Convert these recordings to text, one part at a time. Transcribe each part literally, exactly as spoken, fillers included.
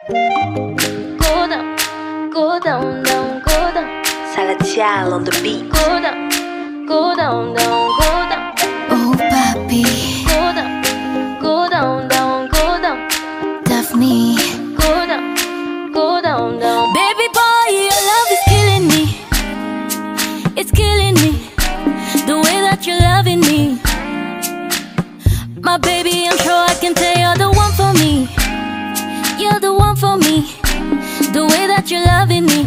Go down, go down, down, go down. Salatiel on the beat. Go down, go down, down, go down. Oh, papi. Go down, go down, down, go down. Daphne. Go down, go down, down. Baby boy, your love is killing me. It's killing me. The way that you're loving me. My baby, I'm sure I can tell you're the one for me. You're the one for me. The way that you're loving me.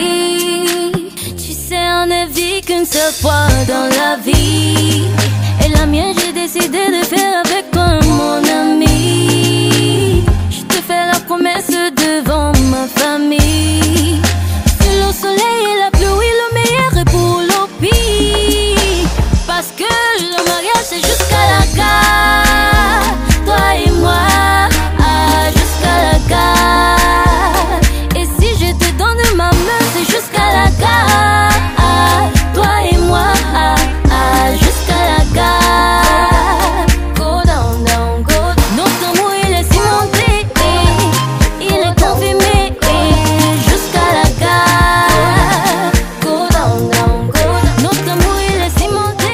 Tu sais, on ne vit qu'une seule fois dans la vie. Et la mienne, j'ai décidé de faire avec toi, mon ami. Je te fais la promesse devant ma famille. Sous le soleil et la pluie, le meilleur est pour le pire. Parce que le mariage, c'est jusqu'à la gare. Toi et moi, ah, jusqu'à la gare. Et si je te donne ma main, c'est jusqu'à la gare. Toi et moi, ah, ah, jusqu'à la gare. Go down, down, go down. Notre amour, il est cimenté, il est confirmé, jusqu'à la gare. Go down, down, go down. Notre amour, il est cimenté,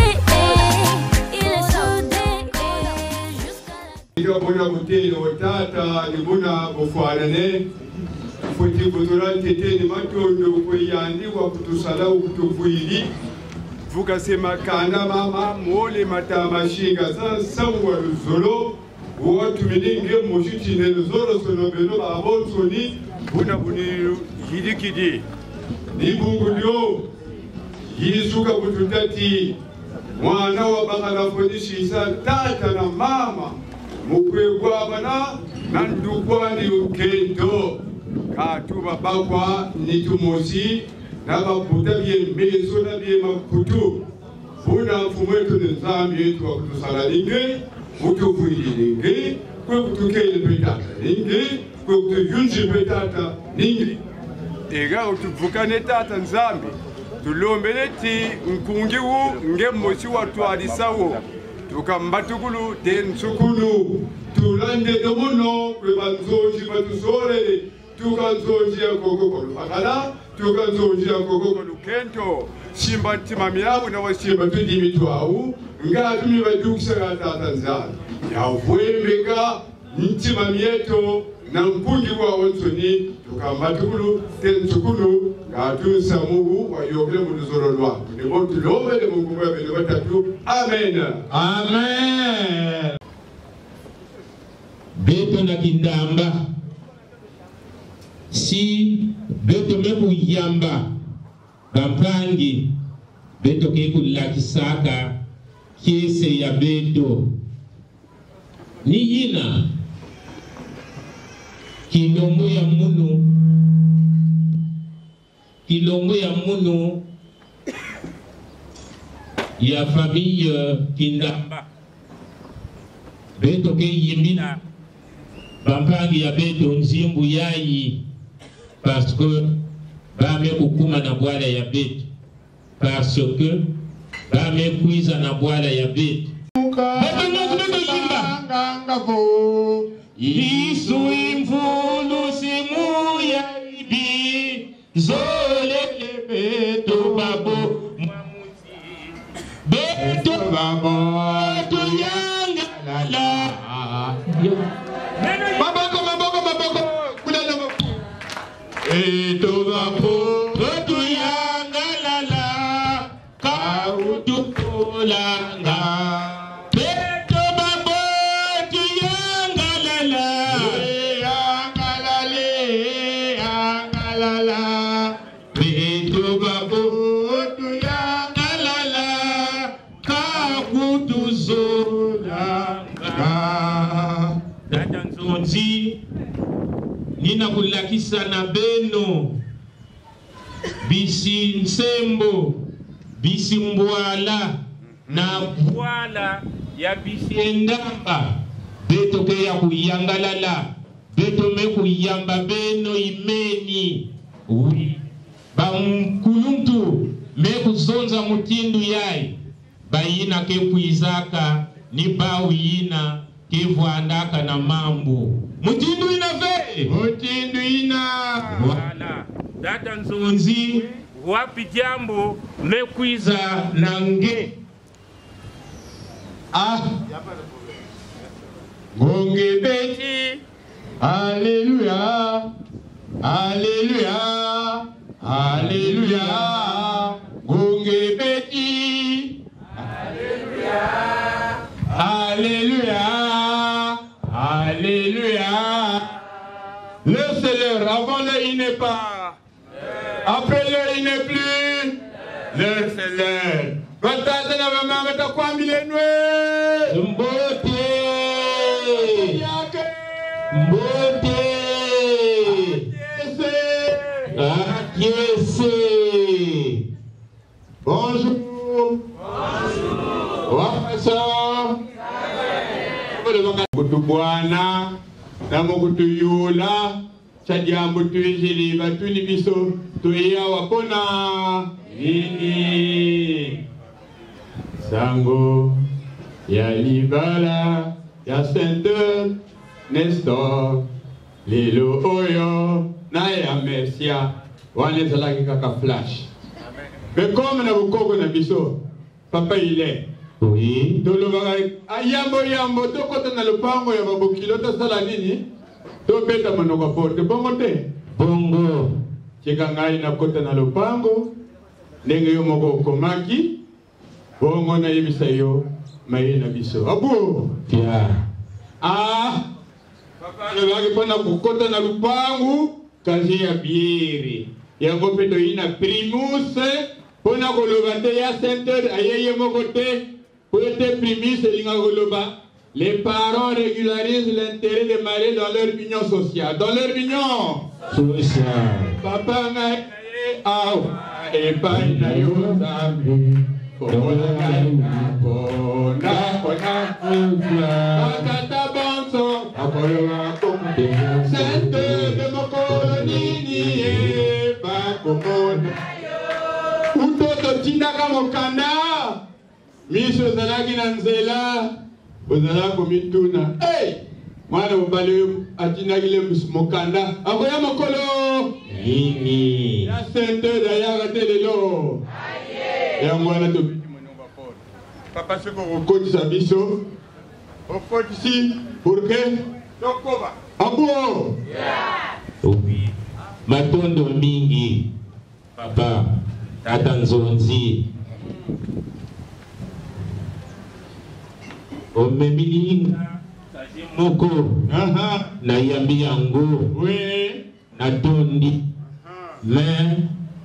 il est soudé, jusqu'à la gare. Ndio bona mutelo tata libuna bofwanane futi kutura tete ni matondo kuyandikwa kutusala ukutuvuyili vuka sema kana mama mole matamashinga sansawa luzolo watu mininge moshiti ne luzolo sonobelo babonsoni buna buniru hidikidi nibungulyo yisuka kututati mwana wa bakala fodishisa tata na mama mukwegwa bana nandukwani ukendo katuba bakwa nitumosi nabaputa byembezo na byemakutu buna mfumwetu nzambi yetu wa kutusala linge mutufuili linge kwe kutukele petata linge kwe kutuyunji petata linge ega utuvukane tata nzambi tulombele ti nkungiwu nge mosi watu alisawo tukambatukulu tensukulu tulande domono kwe banzoji batusole tukanzoji ya kokokolu akala tukanzoji ya kokokolu kento shimba ntimami yabu na washimba tudimitwawu nga tumi badukisa tata nzambi yavwembeka ntimami yeto na mkungi wa wonsoni tukambatukulu tensukulu ngatunsa mubu wayokele muluzoro lwa nebo tulobele mungu wa bele batatu amen amen. Beto na kindamba si beto meku yamba bampangi beto keku lakisaka kese ya beto ni yina kilongo ya munu kilongo ya munu ya famille kindamba beto ke yimbina bampangi ya beto nzimbu yayi parce que bame kukuma na bwala ya beto parce que bame kuiza na bwala ya beto beto nozu beto yimba ngangavo isu imvulu simu ya ibi zole beto babo mamuti beto babo tuyanga lala maboko maboko maboko kulala maboko beto babo tuyanga lala kautukolanga beto babo tuyanga lala angalale angalala beto babo tuyanga lala kakutuzolanga dada nzonzi nina kulakisa na beno bisi nsembo bisi mbwala na bwala ya bisi endamba beto ke ya kuyangalala beto me kuyamba beno imeni oui bamkuluntu me kuzonza mutindu yai bayina ke kuizaka ni bawi yina kivwandaka na mambo mutindu ina ve mutindu ina wala data nzonzi wapi jambo mekwiza nange ah Gonge beti Alléluia Alléluia Alléluia Gonge beti Alléluia Alléluia Alléluia. Laissez-leur, avant le il n'est pas. Après le il n'est plus. Laissez-leur. Batata na mama metakuwa milenwe. Mbote. Mbote. Akiese. Bonjour. Bonjour. Wafasa. Kutu bwana na mukutu yula chadiambu tuijili batuni biso tuia wapona nini sango ya libala ya Saint Nestor lilo oyo na ya Mercia wane zalaki kaka flash bekome na bukoko na biso papa ile. Oui. Tolobaka ayambo yambo tokota na lupango ya babokilo tosala nini? Tobeta monoko porte bongo te. Bongo. Chika ngai na kota na lupango ndenge yo moko komaki bongo na yebisa yo maye na biso. Abu. Tia. Ah. Papa le bagi pona kukota na lupango kazi ya biere. Yango peto ina primus pona koloba te ya center ayeye moko te. Pour être primis, les parents régularisent l'intérêt des mariés dans leur union sociale. Dans leur union sociale. Papa n'a et pas une Miso zalaki na nzela ozala komituna hey mwana mobali atinaki le mokanda akoya mokolo nini ya sente dayaka te lelo yango wana tobiki monongo pole papa seko okotisa biso okotisi pourke tokoba abo oui matondo mingi papa tata nzonzi omemini moko na yambi yango oui na tondi mais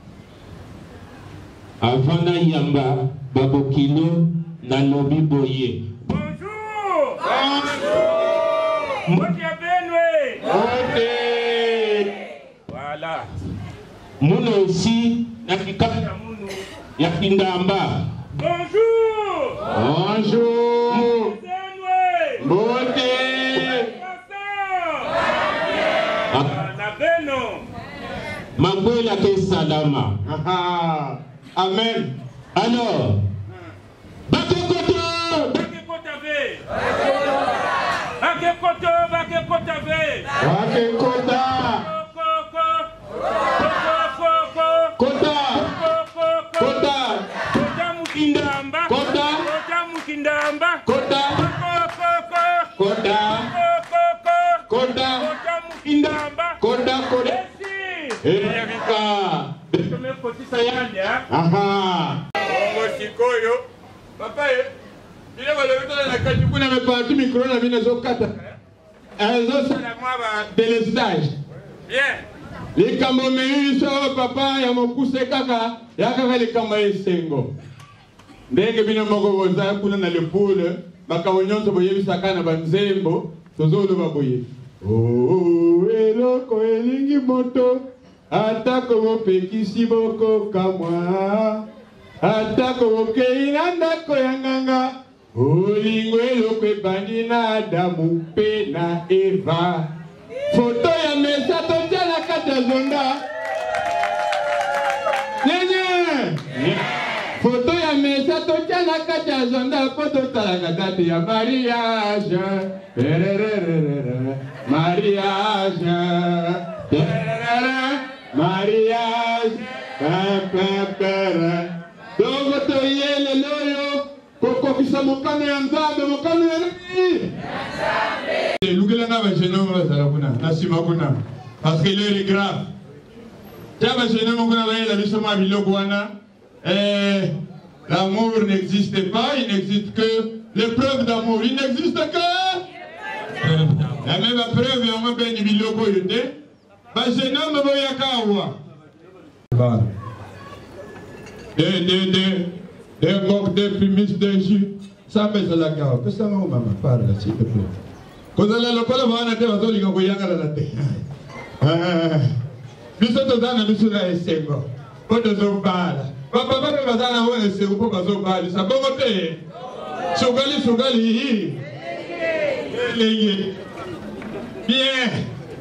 avant na yamba babokilo na lobi boye bonjour bonjour moti ya benwe moti voilà muno aussi na kikaya muno ya kindamba bonjour bonjour Bonté na beno Makwela ke salama. Aha. Amen. Alors Bakekoto Bakekota ve Bakekoto Bakekota ve Bakekota Kota Kota Kota mukindamba Kota Kota mukindamba Kota Kota Kota mukindamba Kota Kota Erika tumekotisa yande ha aha Bongo sikoyo papa ye ile wale wetana na kachukuna mepatu mikro na mimi nazokata azo sala mwaba delestage bien likambo meyiso papa ya mokuse kaka yakaka likambo esengo ndenge bino moko boza kuna na lepule bakawonyonso boyebisaka na banzembo tozoloba boye oh eloko elingi moto atako mopekisi bokoka mwa atako mokei na ndako ya nganga olingo eloko ebandi na Adamu mpe na Eva foto ya mesa totia na kati ya zonda nyenye foto ya mesa totia Toza na kati ya agenda po totalaka date ya mariage. Mariage. Mariage. Donc toyele loyo kokokisa mokano ya Nzambe, mokano ya nani? Nzambe. Lugelanga ba jeune homme bazala kuna na sima kuna parce que l'heure est grave. Tiens ba jeune homme kuna ba la biso ma biloko wana. Eh, l'amour n'existe pas, il n'existe que l'épreuve d'amour. Il n'existe que la même preuve et on va bien biloko yote. Ba jeune homme boyakawa. Voilà. Deux, deux, deux, deux mocs, deux prémices, deux jus. Ça met la garde. Que ça m'a maman, parle s'il te plaît. Quand on a le col, on a été à Zoli, on a la tête. Nous sommes dans un émission à Essengo. Pas de zombala. Papa, papa, papa, papa, on est sur le pas zombala. Ça peut monter. Sogali, sogali. Bien.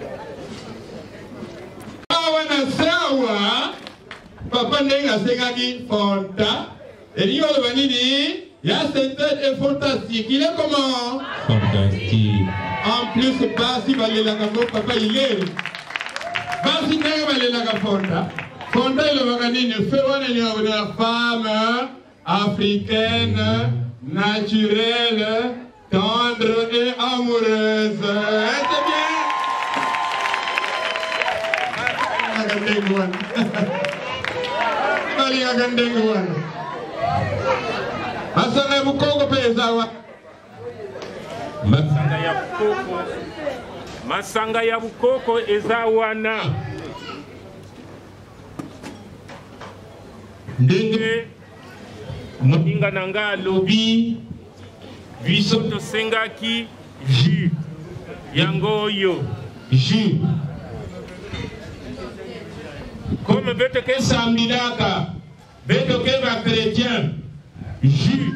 Ah, on a ça, papa nenga sengaki fonta et il y a cette tête est fantastique. Il est comment? Fantastique. En plus basi balela ka papa il est basi nenga balela ka fonta fonta il va gagner une femme africaine naturelle tendre et amoureuse. C'est bien. Masanga ya bukoko pesa wa Masanga ya bukoko Masanga ya bukoko eza wana ndenge moninga nanga lobi biso tosengaki jus yango oyo jus comme bete ke sambilaka beto que va chrétien, Jésus,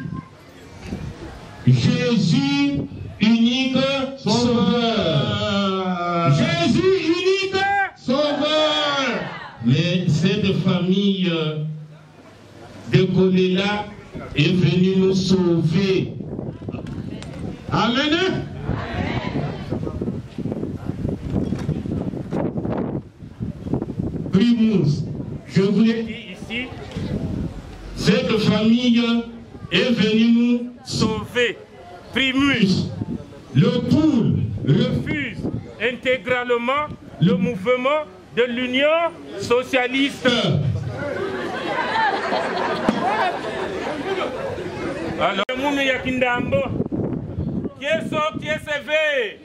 Jésus unique sauveur. Jésus unique sauveur. Mais cette famille de Kolela est venue nous sauver. Amen. Primus, je voulais dire ici. Cette famille est venue nous sauver. Primus, le poule refuse intégralement le mouvement de l'Union socialiste. Alors, Moumou Yakindambo, qui est so, qui est sévé?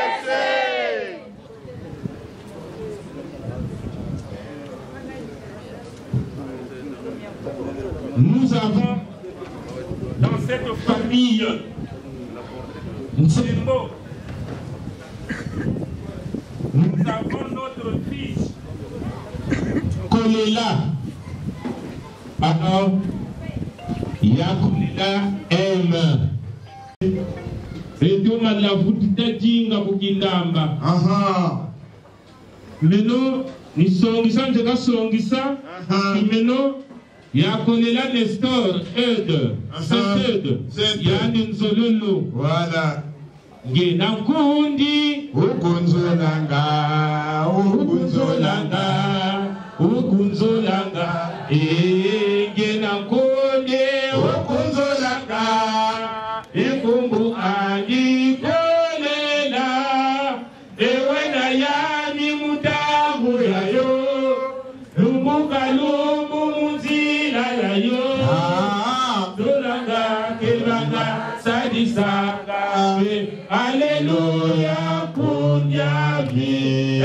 Nous avons dans cette famille Nsembo, nous avons notre fils Kolela. Alors, Yakolela aime. Et tout le la voûte tinga bukindamba. Aha. Meno ni songisa njeka songisa. Meno Yakolela Nestor aide. C'est aide. Yani nzololo. Voilà. Gena kundi. Ukunzolanga. Ukunzolanga. Ukunzolanga. Eh, gena kundi. Ukunzolanga. Ikumbu ani kolela. Ewe na yani mutabu ya yo. Lumbuka lumbu muzila ya yo. Dolanga kelanga sadisanga. Alléluia kunyavi.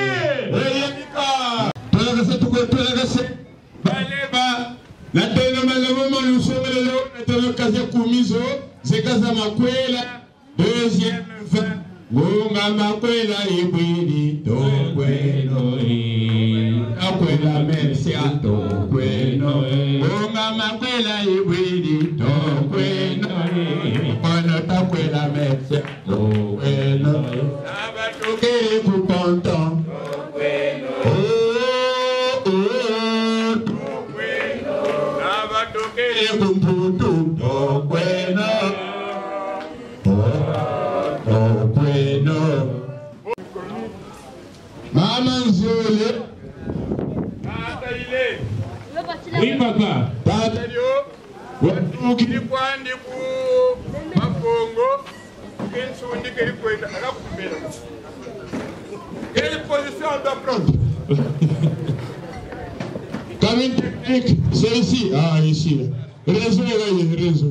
Tulagase tuko tulagase. Baleba. Na tena malemo malusomelo na tena kaze kumizo. Zekaza makwela. Deuxième fin. Gonga makwela ibwidi. Tokweno i. Akwela merci a tokweno. Gonga makwela ibwidi. Tokweno i. Ono takwela merci a tokweno. Abatoke pour content. Tokweno. Oh oh. Tokweno. Abatoke pour content. Teno. Mama Nzole. Tata ile. Oui, papa. Tata yo. Watu Kiri kwandi ku makongo. Kensu ndi kiri kwenda akakumbera. Quelle position d'approche? Cabine technique, c'est ici. Ah, ici. Réseau, réseau.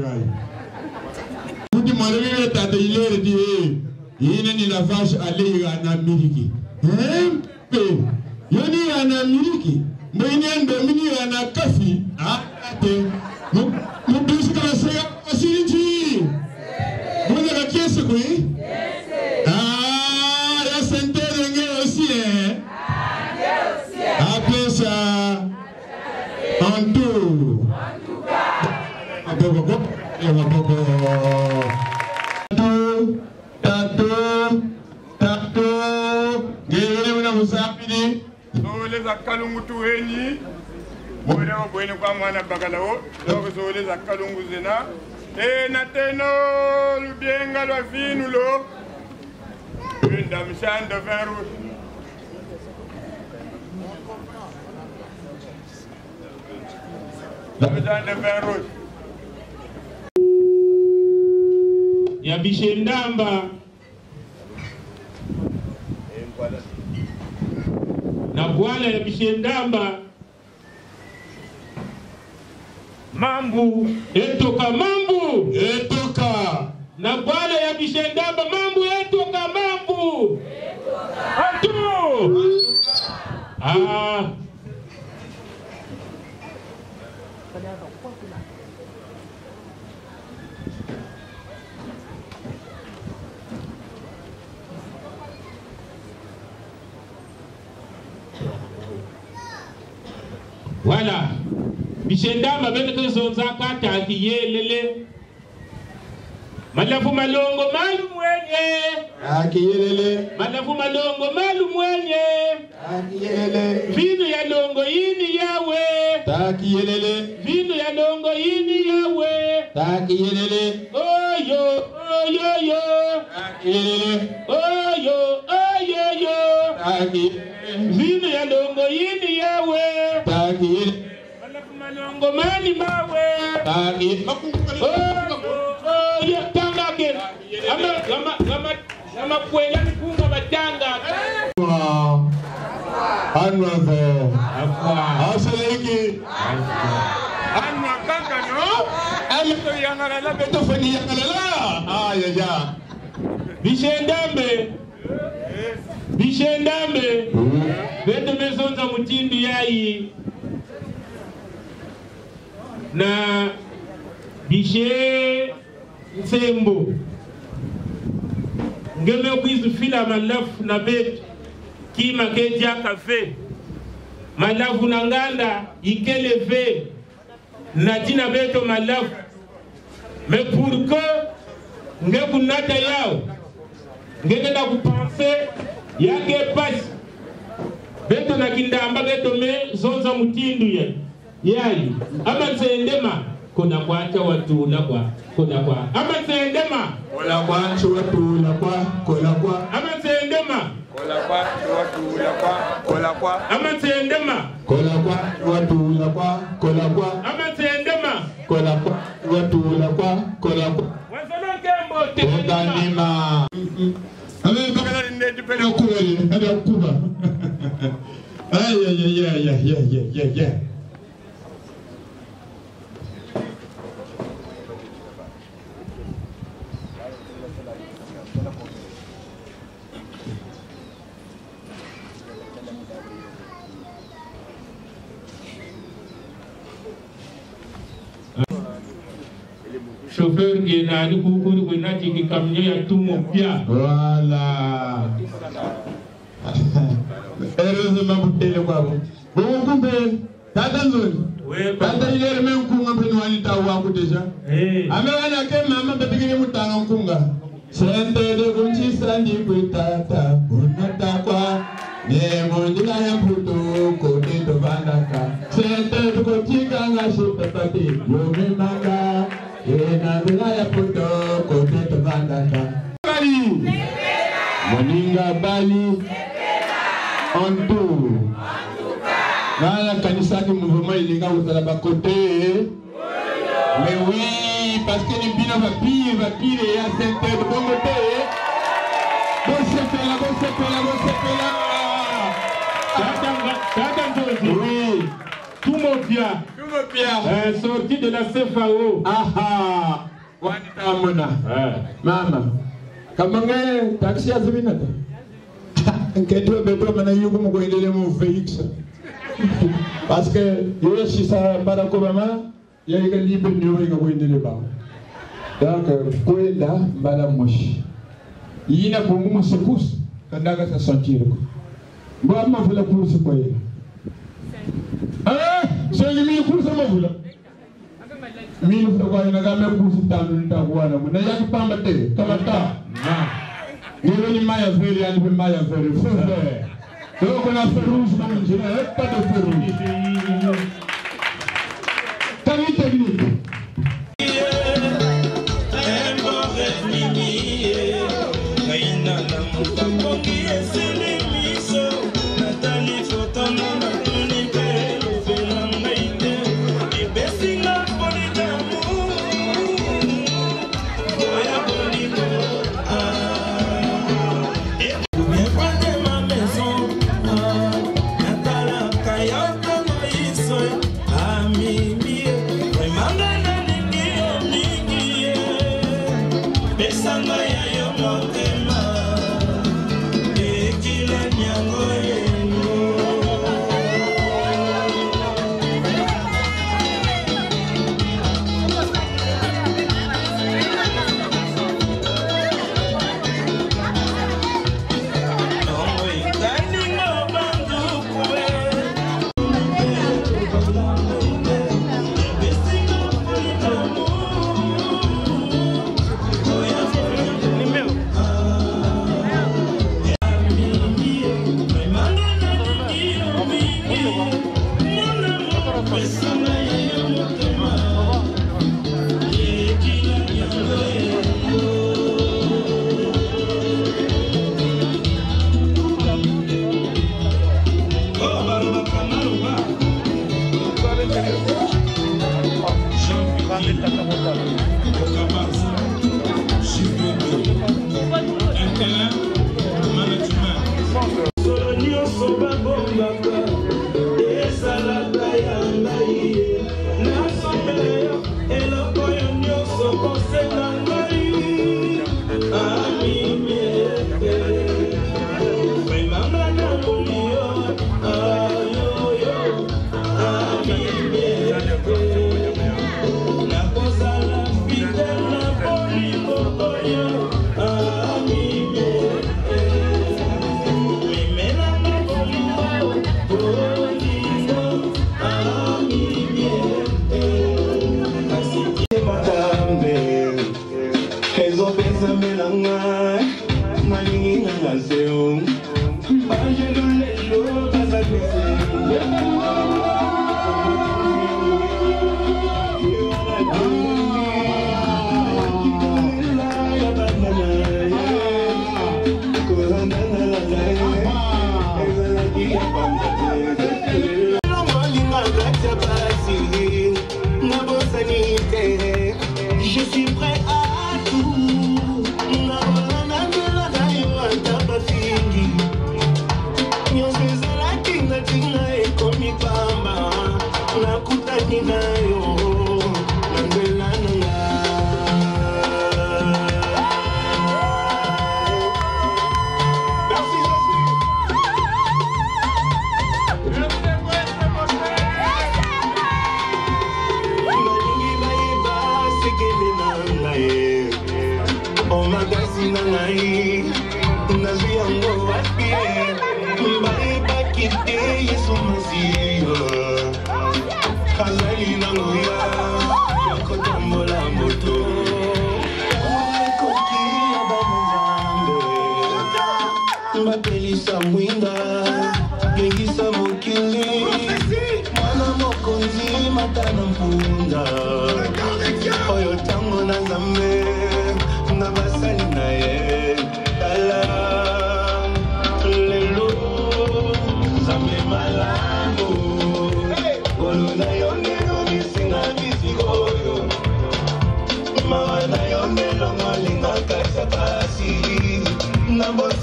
Vous demandez à Taylor de dire, il y a une vache allée en Amérique. Hein? Il y a en Amérique. Mais il y a un domini en Akafi. Ah, attends. Mon plus que la série facilité. Vous avez la caisse, oui? Ah, la santé de aussi, hein? Appelez ça en tout. Tato, tato, gere na musafiri. Zole za kalungu tuweni. Mwene mwene kwa mwana bakalao. Zole zole za kalungu zena. Tena teno lubienga lwa finu lo. Une dame chane de vin rouge. Dame chane de vin rouge. Ya Bishendamba na bwala ya Bishendamba mambu etoka mambu Etoka. na bwala ya Bishendamba mambu etoka mambu atu ah Voilà. Bishendamba bende kuzonza kata kiyelele. Malafu malongo malu mwenye. Akiyelele. Malafu malongo malu mwenye. Akiyelele. Vinu ya longo yini yawe. Takiyelele. Vinu ya longo yini yawe. Takiyelele. Oyo, oyo, yo. Takiyelele. Oyo, oyo, yo. Takiyelele. Vinu ya longo yini yawe. Takiyelele. Malafu malongo mani mawe. Takiyelele. Oh, yeah, tanga again. I'm a, I'm a, I'm a, I'm a kwela nikunga batanga. Anwavo. Afwa. Asaleki. Anwa kaka no. Alito yangala la beto. Tofani yakalala. Ah, ya ya. Bishendambe. Bishendambe. Beto mezonza mutindi yayi. Na Bishe Nsembo ngeme kwizu fila malafu na betu kima keja kafe malafu na nganda ikele ve na jina beto malafu me pour que nge kunata yao ngeke da kupense yake pasi beto na kindamba beto me zonza mutindu ya yayi ama nzendema kuna kwacha watu la kwa kuna kwa ama sendema Kola kwa watu la kwa kola kwa ama sendema Kola kwa watu la kwa kola kwa ama sendema kola kwa watu la kwa kola kwa ama sendema kola kwa watu la kwa kola kwa wasolo kembo te Odanima. Ame bakala ndi pele kuwele hadi kuba. Ay ay ay ay ay ay ay. chauffeur qui est allé pour pour pour nati qui camion ya tout mon bien. Voilà. Heureusement pour télé quoi bon. Bon kumbe tata nzuri. Oui. Tata ile même kunga pe nwani tawa ku deja. Eh. Ame wana ke mama betigini mutano kunga. Sente de kunchi sandi ku tata unata kwa ne mondila ya puto ko te to bandaka. Sente de kunchi kanga shita tati yo me manga. Ena bila ya puto ko te to bandaka. Bali. Moninga Bali. En tout. Voilà, Kanisa qui mouvement il est là où ça va côté. Mais oui, parce que les bino va pire, va pire et à cette de bon côté. Bon c'est là, bon c'est là, bon c'est là. Oui. Tout mon bien. Tout mon bien. Euh, sorti de la C F A O. Ah ah. Wanita mona. Mama. Kamange taxi aziminata. Nketo beto mana yuko mko endele mu Félix. Parce que yo si ça Barack Obama, il y a une libre nyo ko ko endele ba. Donc ko enda bala moshi. Yina bongo mo sekus kandaga sa sentir ko. Bo amma fula ko se ko yela. Ah, c'est lui ko sa mavula. Mimi kwa ina kama kusi tano nitakuana. Na yaki pamba te kama ta. Niwe ni maya veri yani pe maya veri. Fere. Donc on a fait rouge dans le jeu, pas de feu rouge. Quelle technique? Je suis prêt à tout. Oyo tango na zambe na basali na ye.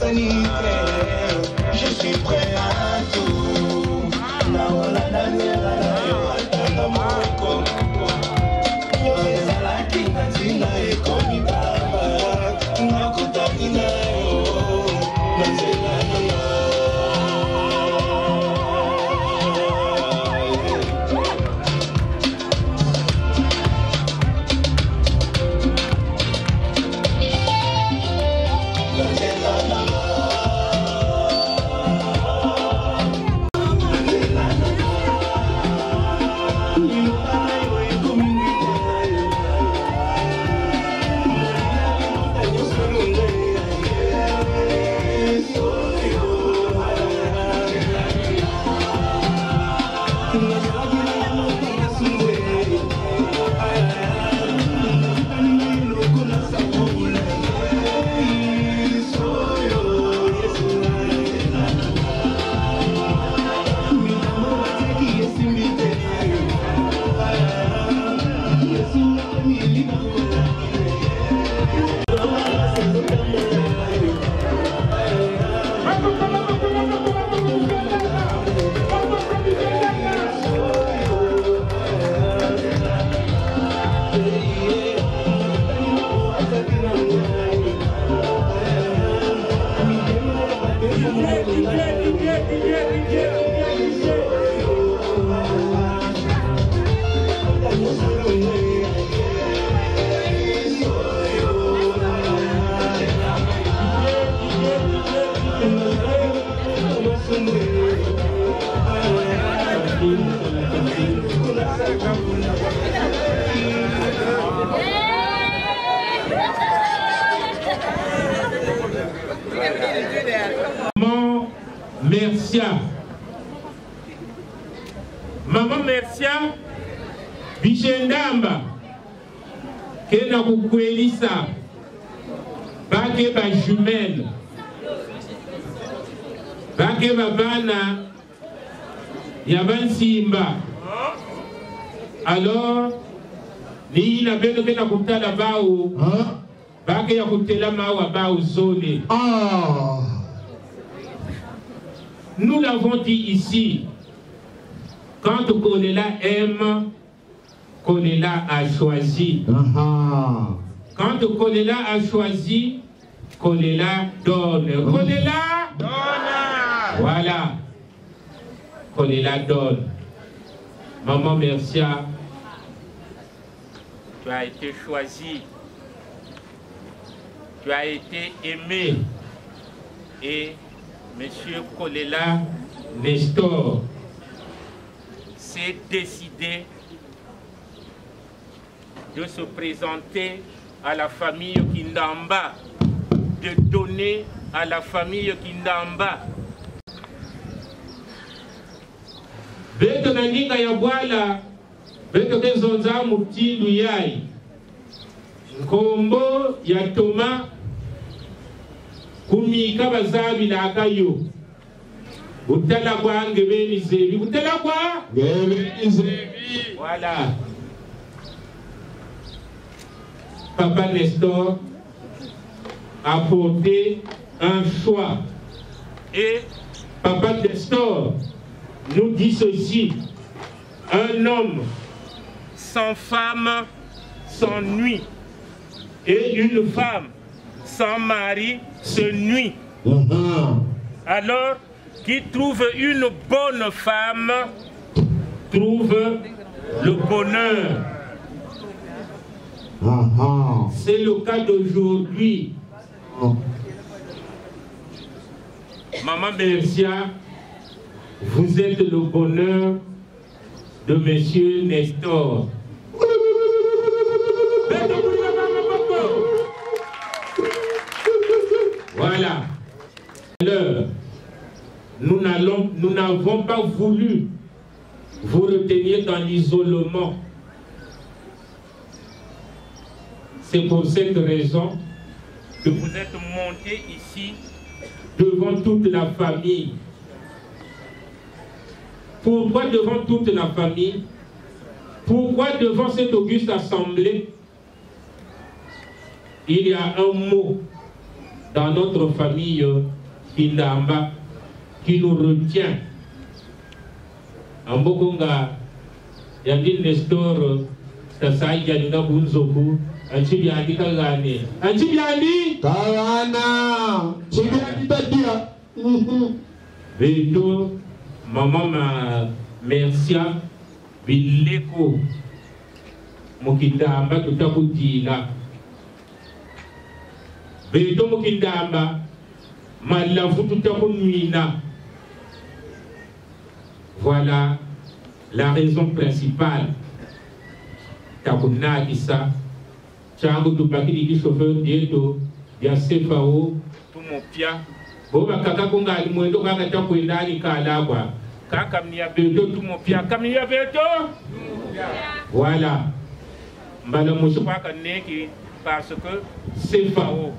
sanitaire, je suis prêt à tout. Naola Daniela, Yoatana Moko, Yoesa la Kinatina e Konitaba, Nakutamina yo, Nazela yo. Maman Mercia. Maman Mercia, Bichendamba, Kena Kukwelisa, Bake ba jumelle, Bake Babana, Yaban Simba. Alors, ni na beno kena kutala bao, Bake ya kutela mawa bao zone. Ah. Nous l'avons dit ici, quand Kolela aime, Kolela a choisi. Ah. Quand Kolela a choisi, Kolela donne. Kolela donne. Voilà. Kolela donne. Maman Mercia, tu as été choisi. Tu as été aimé. Et Monsieur Kolela Nestor s'est décidé de se présenter à la famille Kindamba, de donner à la famille Kindamba. Beto naninga ya bwala, beto kezonza mutilu yai. Kombo ya Toma kumika bazabi na akayo. Utala kwa ngebeni zebi. Utala kwa ngebeni zebi. Voilà. Papa Nestor a porté un choix. Et Papa Nestor nous dit ceci: un homme sans femme s'ennuie, et une femme sans mari se nuit. Uh-huh. Alors, qui trouve une bonne femme trouve le bonheur. Uh-huh. C'est le cas d'aujourd'hui. Uh-huh. Maman Mercia, vous êtes le bonheur de Monsieur Nestor. Voilà. Alors, nous n'allons, nous n'avons pas voulu vous retenir dans l'isolement. C'est pour cette raison que vous êtes montés ici devant toute la famille. Pourquoi devant toute la famille? Pourquoi devant cette auguste assemblée? Il y a un mot dans notre famille Kindamba qui nous retient. En Bokonga, Yandil Nestor, Tasai Yanina Bunzoku, Anchibiandi Kagani. Anchibiandi Kagana Chibiandi Tadia. Beto, Maman Mercia, Bileko, Mokindamba, Tutakudila. Beto Mokindamba, Malafu Tutakunuina. Voilà la raison principale. Takuna Issa, Chango Tupaki, le chauffeur d'Edo, Yasefao, Tumopia, Boba Kakakunga, le Mwendo Kaka Kwendani Kalagua, Kakamnia Beto, Tumopia, Kamia Beto. Voilà. Madame Moussouaka Neki, parce que c'est Fao.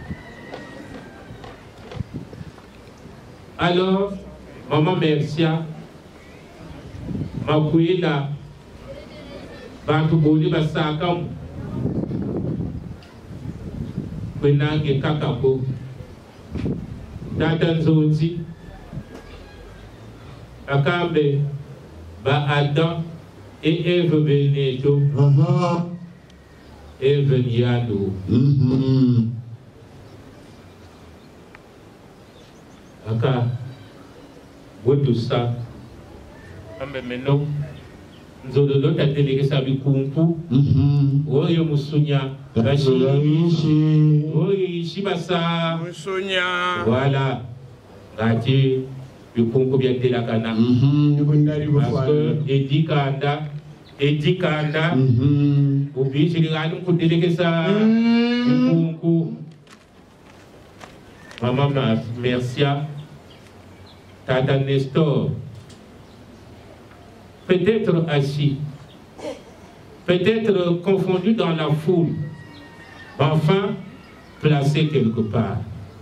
Alors, Maman Mercia, Makuila, Bantu Boli Basakam, Benange Kakako, Tatan Zoti, Akambe, Ba Adam et Eve Beneto, Eve Niado. Aka, tout ça. Ambe meno nzolo ta délégué sabi kumpu oyo musunya bashi oyo shibasa musunya voilà gati bikumpu bya telakana parce que edikanda edikanda ubishi ngani ku délégué sa bikumpu Maman Mercia Tata Nestor peut-être assis, peut-être confondu dans la foule, enfin placé quelque part.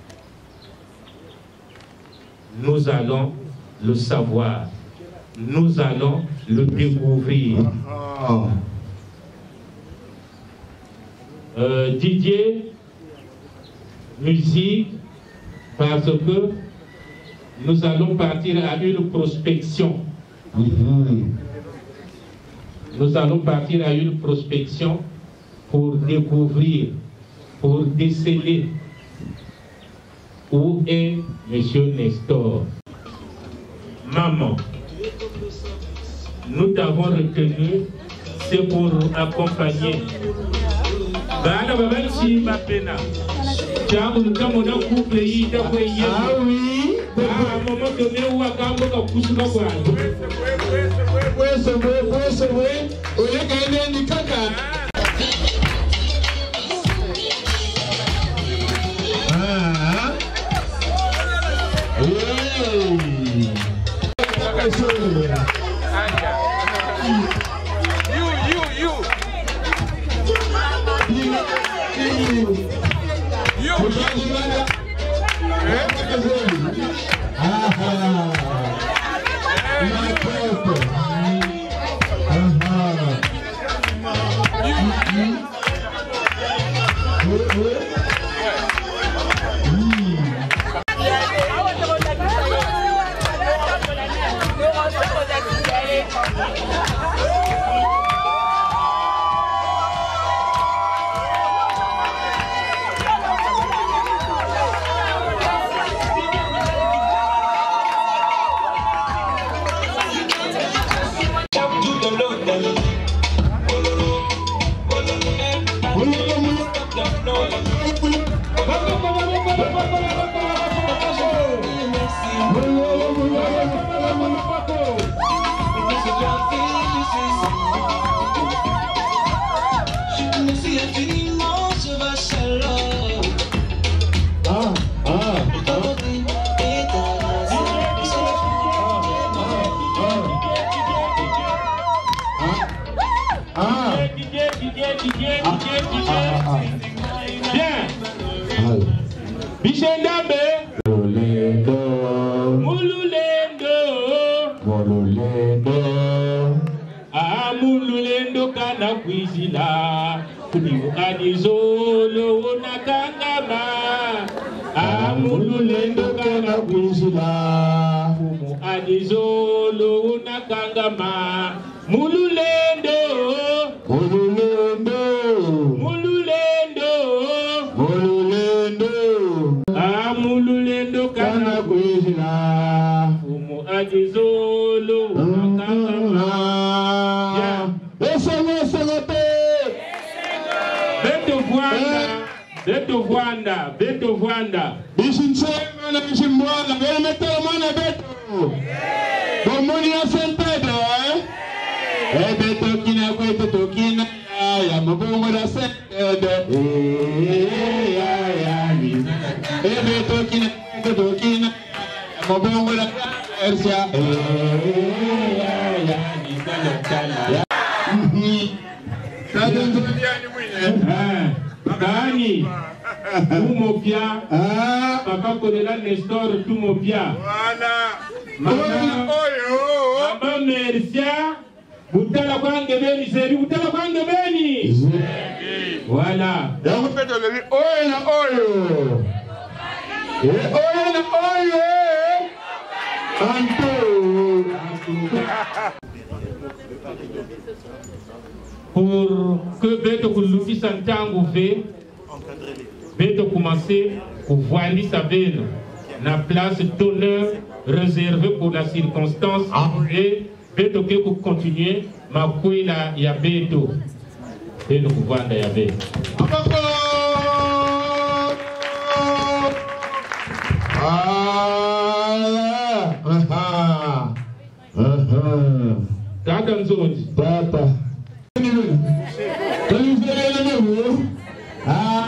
Nous allons le savoir, nous allons le découvrir. Euh, Didier, musique, parce que nous allons partir à une prospection. Nous allons partir à une prospection pour découvrir, pour déceler où est Monsieur Nestor. Maman, nous t'avons retenu, c'est pour accompagner. Ah oui. À un moment donné où à Gambo ka kusuka kwa. Wewe wewe wewe wewe ole kaende ni kaka. Ah. You you you. You. You. mululendo kana kuinjila fumu adizolo unakangama mululendo mululendo mululendo mululendo ah mululendo kana kuinjila fumu adizolo unakangama ya esenge sengote beto vuanda beto vuanda beto vuanda bishinsema na bishimbwala vele metelo mwana beto bomoni ya sentado eh eh beto kina kwetu tokina ya mabongo da sentado eh ya ya ni eh beto kina kwetu tokina ya mabongo da ersia eh ya ya ni sala sala Kadi nzodiani mwine eh Dani, Tumopia, Papa Kolela Nestor, Tumopia. Voilà. Maman, Maman Mercia, Boutala Kwange Beni, Seri, Boutala Kwange Beni. Voilà. Donc, vous faites le vie, Oyo na Oyo. Oyo na Oyo. Anto. Pour que Beto Kulufi Santango fait, Beto commencer pour voir sa veine, la place d'honneur réservée pour la circonstance, et Beto que pour continuer, ma couille ya Beto, Beto pour voir ya Beto. Tata Nzodi. Tata. Ah,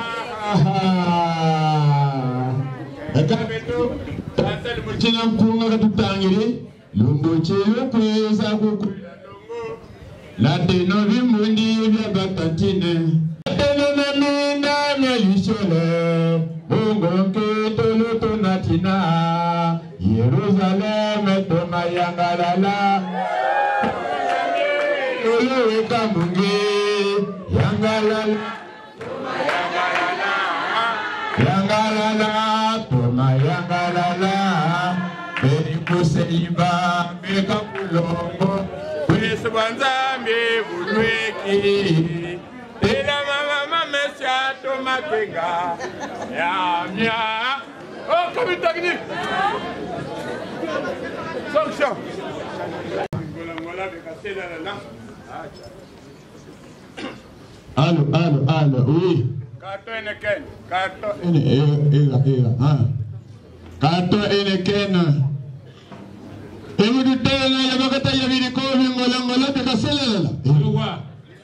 Beto, tata le mochina mpunga katutangiri, lumbo chelo kweza kuku. La teno vimundi vya batantine. La teno na mina melishole, mungo keto luto natina. Yerusalem toma yangalala. Yolo kamungi, yangalala. Yangalala, toma yangalala, Beriku seiba, beka kulongo, Wesu banzambe bulweki, Tela mama mamesha toma kenga, Yamia, oh coming technique, sanction. Allô, allô, allô, oui. Kato eneken, kato ene ega ega ah. Kato eneken. Emu dutela ya bakata ya biriko ngola ngola te kaselela. Ewa.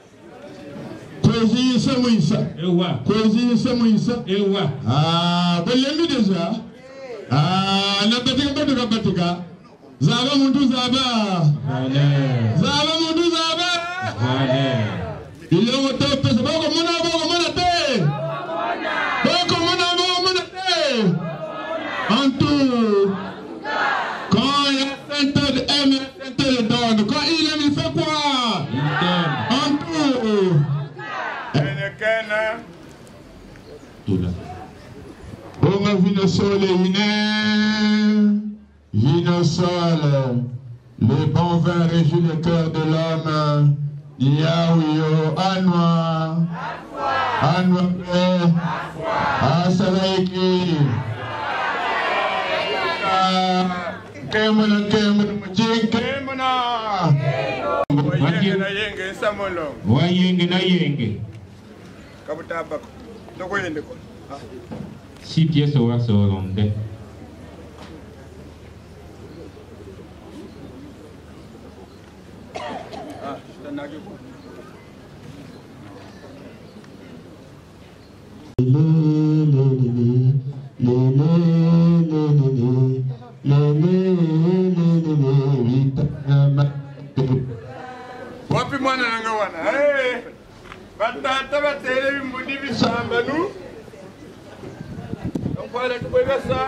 Kozi semuisa. Ewa. Kozi semuisa. Ewa. Ah, belembi deja. Ah, na batika batika batika. Zaba muntu zaba. Vale. Zaba muntu zaba. Vale. Il est au top, c'est pas comme on a bon, on a té. Pas comme on a bon, on a té. En tout. Quand il y a Saint-Eude aime, Saint-Eude donne. Quand il aime, il fait quoi? En tout. On a vu le soleil, vino sol. Le bon vin régit le cœur de l'homme. Yaouyo Anwa Anwa Asalaiki Kemana Kemana Mujin Kemana Wayenge Yenge Samolo Wayenge na Yenge Kabutabako Doko yende ko six pièces au wax hollandais. Wapi mwana nanga wana eh batata batele bimundi bisamba nu okwala kwegasa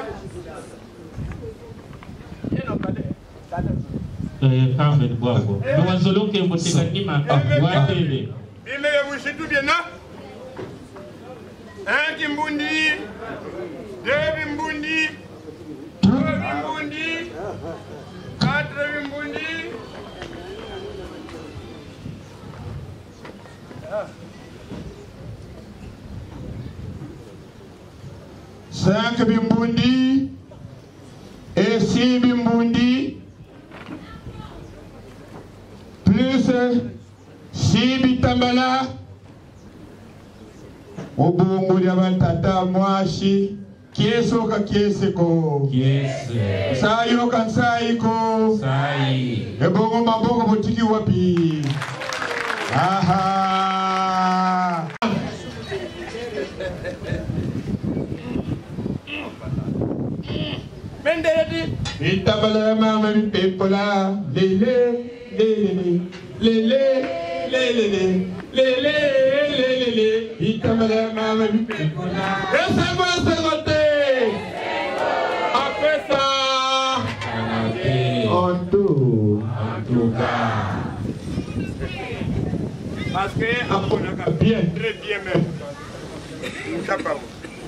yeno kale eh kambe bwako mwazoloke mbotika nima watele ile ya mwishitu bien na un kimbundi deux bimbundi cinq bimbundi et six bimbundi plus six bitambala obungu lya batata mwashi kiesoka kieseko kiese sayo kansaiko sai ebongo mabongo botiki wapi aha Mendeleti itabala mama pepola lele lele lele lele lele lele itabala mama pepola esa bola segote après ça en tout en tout cas parce que on a bien très bien même capable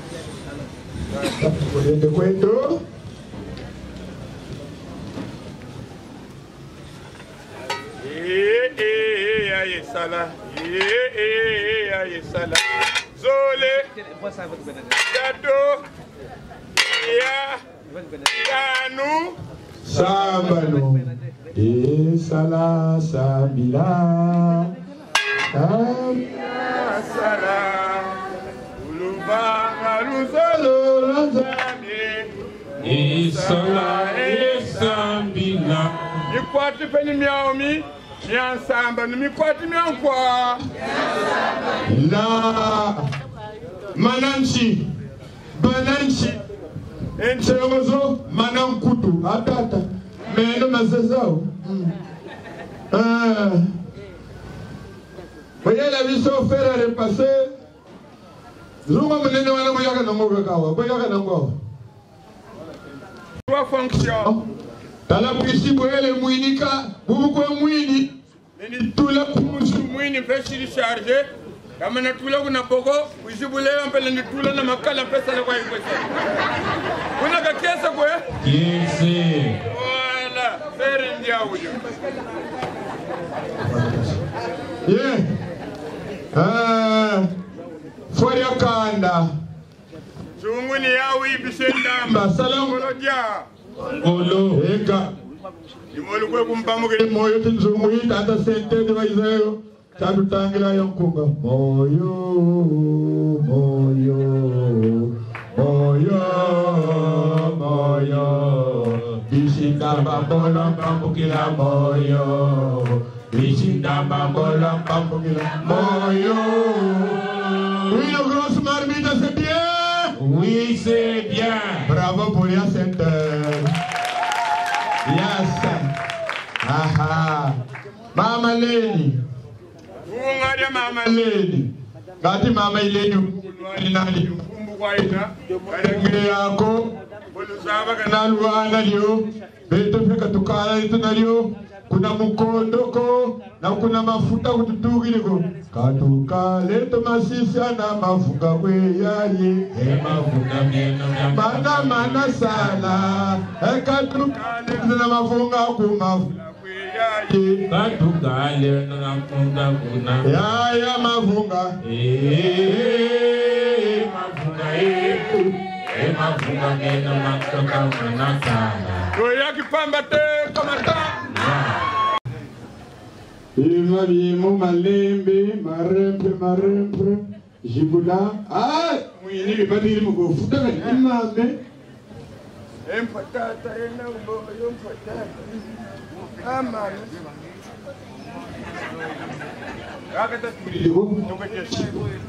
de cuento eh eh aye sala eh eh aye sala zole dado ya kanu Sambalo e sala sabila sala ulubanga luzolo lazame e sala e sambila ni kwati peni miaomi nyansamba ni mikwati miankwa la mananchi bananchi encherozo manankutu atata meno mazazao ah voyez la vie se faire à repasser zuma menene wana moyaka nango kawa boyaka nango trois fonctions tala pisi boyele muinika bubu ko muini nini tula kumusu muini pesi charger kama na tula kuna boko usibule mpele ni tula na makala pesa na kwa ikwese kuna kakesa kwe kiese wala fere ndia ujo yeah ah fori akanda zunguni yawo ibisenda basalamu ngoloja ngolo eka imolu kwe kumpamuke moyo tinzungu tata sente de baizayo tatu tangira yonkunga moyo moyo moyo moyo bishinda bambola mbambukila moyo bishinda bambola mbambukila moyo. Oui, le gros marmite c'est bien. Oui, c'est bien. Bravo pour ya center. Yes. Aha. Mama Lady. Ungade mama Lady. Gati mama Lady. Ni nani? kumbu kwa ina Kadenge yako. bolusaba kana Kana luana lio. Beto fika tukala ituna lio. Kuna mukondoko na kuna mafuta kututugiliko. Katuka leto masisi ana mafuka kwe yaye. E mafuta meno ya Mana mana sala. E katuka leto na mafunga kumafuka. katuka leno na mfunga kuna Ya ya mafunga. e mafuta e e mafuta meno na kutoka mwana sana Goya kipamba te kamata Ima bimu malembe marempe marempe jibula ah mwini bibadili mugofuta ka imame empatata ena ubo yompatata ama akata Digo tukejeshi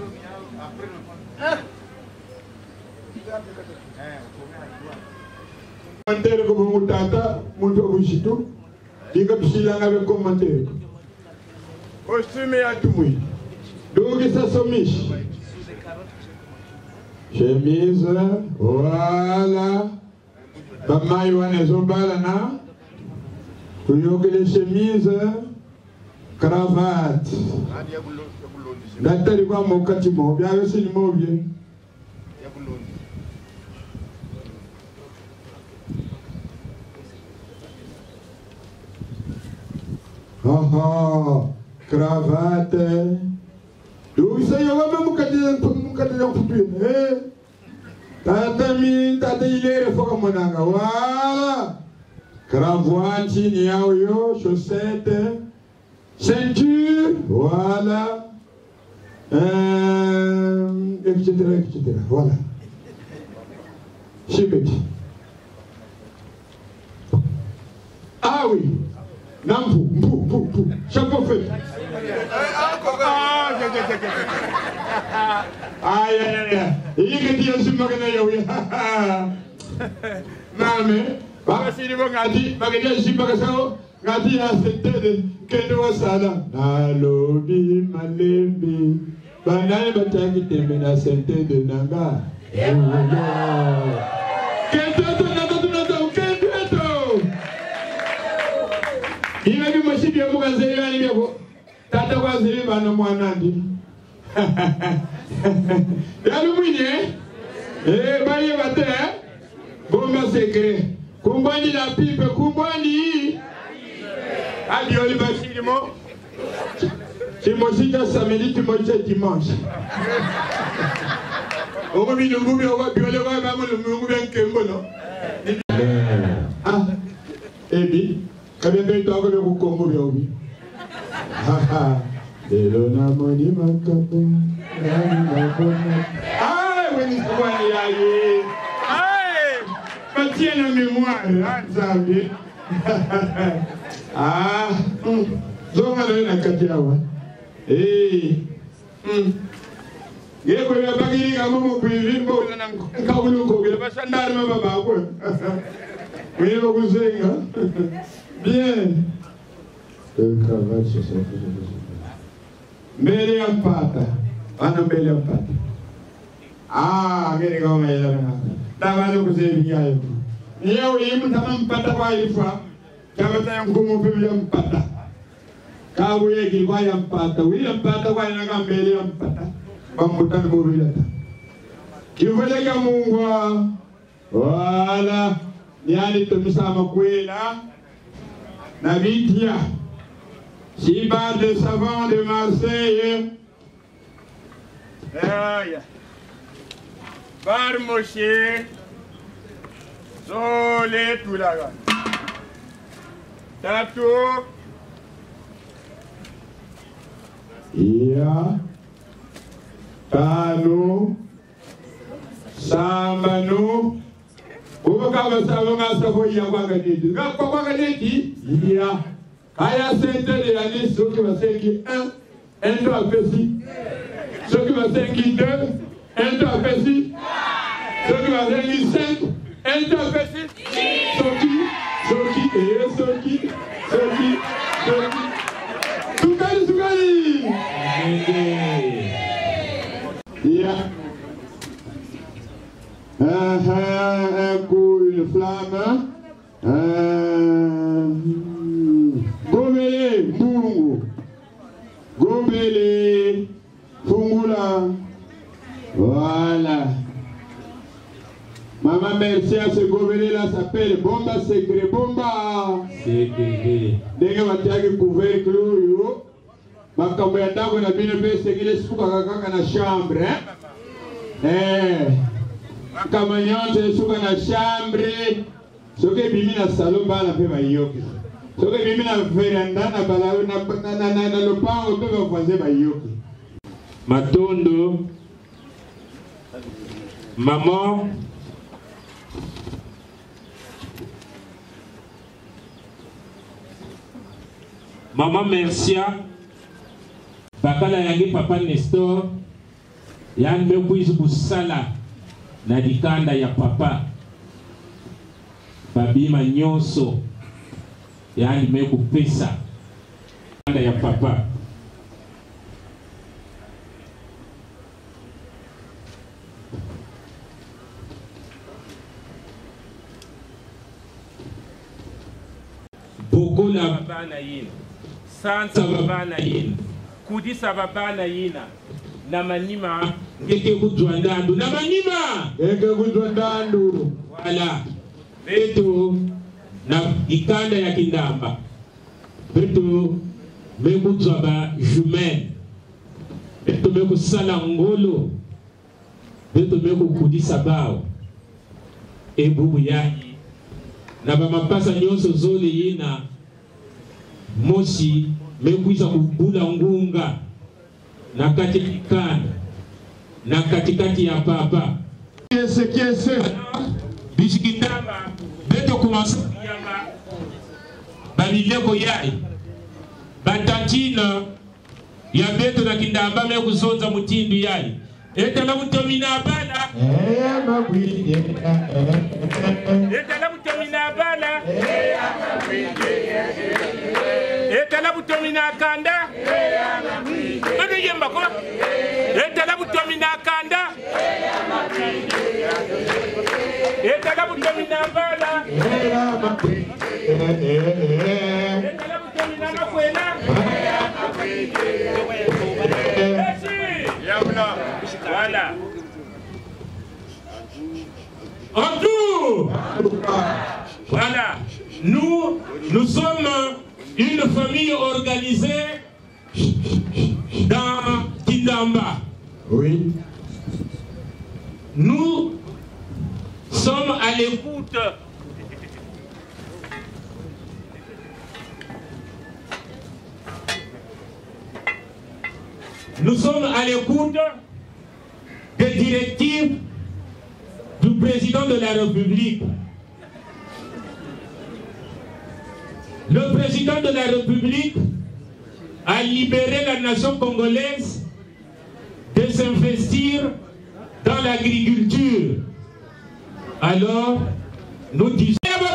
mantere ko bungu tata muntu obushitu diga bisilanga be commentaire costume ya tumui dogi sa somish chemise voilà bamai wane zombala na tuyogele chemise cravate datari kwa mokati mo bya sini mo bye aha cravate. Do isso aí eu vou me cadê, me cadê um pouquinho, né? Tata mi tata ile foka monanga voilà. Cravoine chini yao yo, chaussette, ceinture, voilà. Euh, et cetera et cetera. Voilà. Chibet. Ah oui. Nampu, mpu, mpu, mpu. Chapeau fait. Aïe, aïe, aïe. Il y a que tu as su magana yaouya. Mame. Baka sini bo ngati, baka dia si baka sao. Ngati ya sente de kendo wasala. Nalobi malembi. Banane bataki tembe na sente de nanga. Kendo to nanga to nanga kendo to. Ina bi mashibi ya muka zeli wani biako. Tata kwa zeli bana mwanandi. Yalu mwine. Eh baye bate. Bomba secret. Kumbani la pipe, kumbani. Adi oli bashiri mo. Timosita samedi, Timosita dimanche. Omo bi nungu bi owa bi ole wa ba mo nungu bi nkembo no. Ah. Ebi, kabe be to ko be ku kombo bi obi. Ha ha. Elo na moni makapo. Ah, when is one ya ye. Tiens la mémoire, hein, Zambie. Ah, hum. Donc, on a une katiawa. Eh, hum. Il y a quoi, il y a pas qui dit qu'à mon pays, bon, on a un câble au il y a pas de d'armes, papa, quoi. Oui, vous vous savez, hein. Bien. Le cravate, c'est ça. Belle en pâte. On a belle en pâte. Ah, regardez comment il y a là. D'abord, vous avez bien. Yau yi mun taman pata kwa ifa kama ta yangu mo pe yam pata ka wuye ki kwa yam pata wi yam pata kwa ina kan bele yam pata bamutan bo bilata ki vele ka mungwa wala yani tumisama kwela na bitia si bar de savant de Marseille aya bar Moshe Sole tulaga. Tatu. Iya. Tanu. Sambanu. Ubu kama sabo ngasa fo iya kwa ganeti. Ngapa kwa ganeti? Iya. Kaya sente de la liste ceux qui va cinq un, un doit apesi. Ceux qui va cinq deux, un doit apesi. Ceux qui va cinq cinq. Un doit apesi. Soki, soki, et soki, soki, soki. Sukali, sukali. Iya. Un, un coup, une flamme. Un. Gomele, Mbungu. Gomele, Fungula. Voilà. Maman merci à ce Gomele là s'appelle Bomba Secret. Bomba Secret. Dès que tu as découvert que yo, ma caméra d'abord la bien fait c'est que les sous kaka na chambre, hein. Eh. Kamanya c'est sous na chambre. Ce que bimi na salon ba la fait ba yoki. Ce que bimi na veranda na bala na na na na lopango to ba fazer ba yoki. Matondo. Maman Maman Mercia, bakala yangi papa Nestor, yang mekuizu kusala na dikanda ya papa. Babima nyonso, yang meku pesa dikanda ya papa. Bokola baba na yina. Santa baba na yina. Kudisa baba na yina. Na manima ngeke kujwa ndandu. Na manima ngeke kujwa ndandu. Wala. Beto na ikanda ya kindamba. Beto mekujwa ba jumelle. Beto meku sala ngolo. Beto meku kudisa bao. ebubu yayi na bamapasa nyonso zoli yina mosi mekuisa kubula ngunga na kati kikanda na katikati ya papa Kiese kiese bishikindamba beto kumansa yamba balileko yayi batantina ya beto na kindamba me kuzonza mutindu yayi eta la mutomina bala eh mabwide eta la mutomina bala eh mabwide eta la mutomina kanda eh mabwide bebe yemba ko eta la mutomina kanda eh mabwide eta la mutomina bala eh mabwide eta la mutomina makwela eh mabwide voilà. En tout, voilà, nous, nous sommes une famille organisée dans Kindamba. Oui. Nous sommes à l'écoute Nous sommes à l'écoute des directives du président de la République. Le président de la République a libéré la nation congolaise de s'investir dans l'agriculture. Alors, nous disons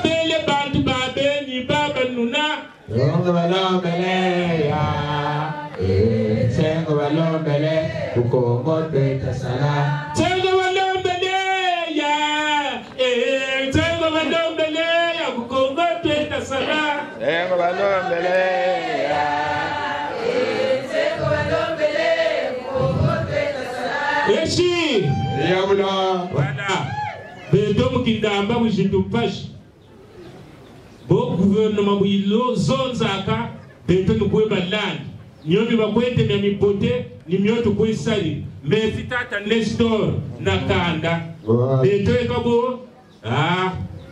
Sengo walombele ukongo peta sala Sengo walombele ya eh Sengo walombele ya ukongo peta sala Sengo walombele ya eh Sengo walombele ukongo peta sala Eshi yabula voilà bedo mukindamba mujitumpashi bo gouvernement builo zonzaka beto nukweba land nyomi bakwete na mipote ni myoto kwisali mefitata Nestor na kanda beto ekabo ah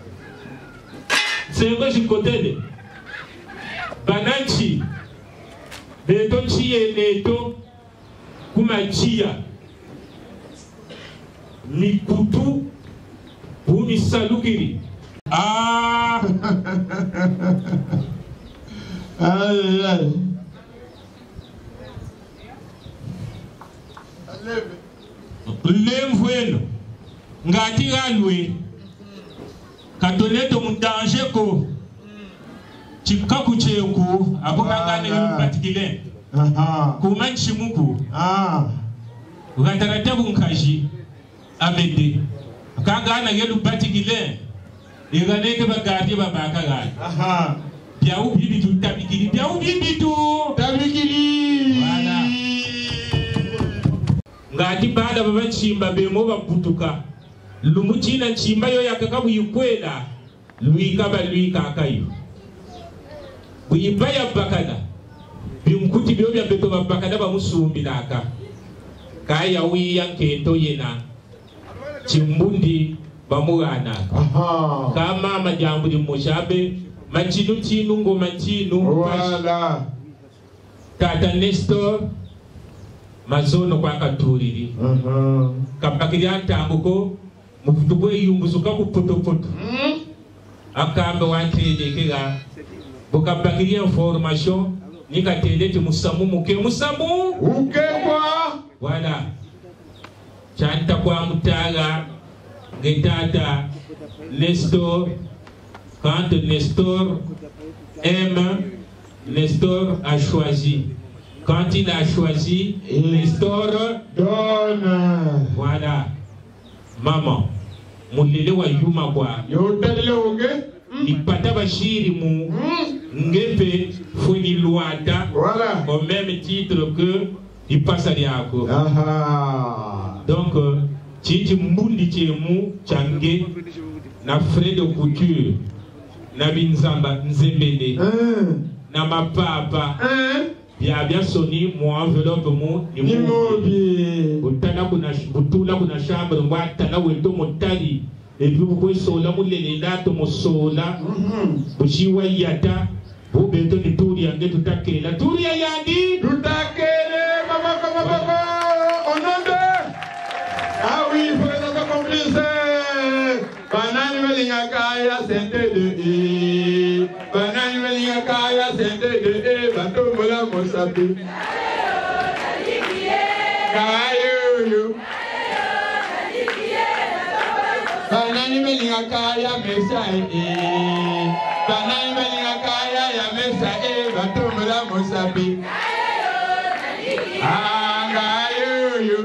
sengo shikotele bananchi beto chiye neto kumachia mikutu bumi salukiri ah ay lemvweno ngati galwe katoneto mudanje ko chikaku cheku abukangane particulier aha kumanchi muku ah ugataratabu nkaji abede kagana gelu particulier iganeke bagati babaka gali aha biawu bibi tu tabikili biawu bibi tu tabikili wala ngati bada baba chimba bemo bakutuka lumuchina chimba yo yakakabu yikwela luika ba luika akayo buyibaya bakana bimkuti byo bya beto babakana bamusumbilaka kaya wi yankento yena chimbundi bamugana aha kama majambo di mushabe manchinu chinu ngo manchinu wala tata Nestor mazono kwa katuriri uh -huh. Kapakiri antambuko mufutubwe yumbusuka ku poto poto mm. Akambe wantede kega bukapakiri information nikatelete musamu muke musamu uke kwa wala chanta kwa mutaga getata Nestor quand Nestor aime Nestor a choisi. Quand il a choisi, Nestor donne. Voilà. Maman, mulele wa yuma kwa. Yotele oge. Ipata bashiri mu. Ngepe fweni luata. Voilà. Au même titre que il passe à Yako. Donc, chichi mbundi chemu change na frais de couture na binzamba nzembele na mapapa ya bien soni mo enveloppe mo ni mobi utana kuna butula kuna chambre mwata na weto motali et puis vous pouvez sola moulele dato mosola bushiwa yata vous beto ni turi yange tutakela turi yandi tutakele mama mama mama ononde ah oui il faut être complice banani melinga kaya sente de e banani melinga kaya sente de e batombola mosapi kayo yo banani melinga kaya mesa e banani melinga kaya ya mesa e batombola mosapi kayo yo.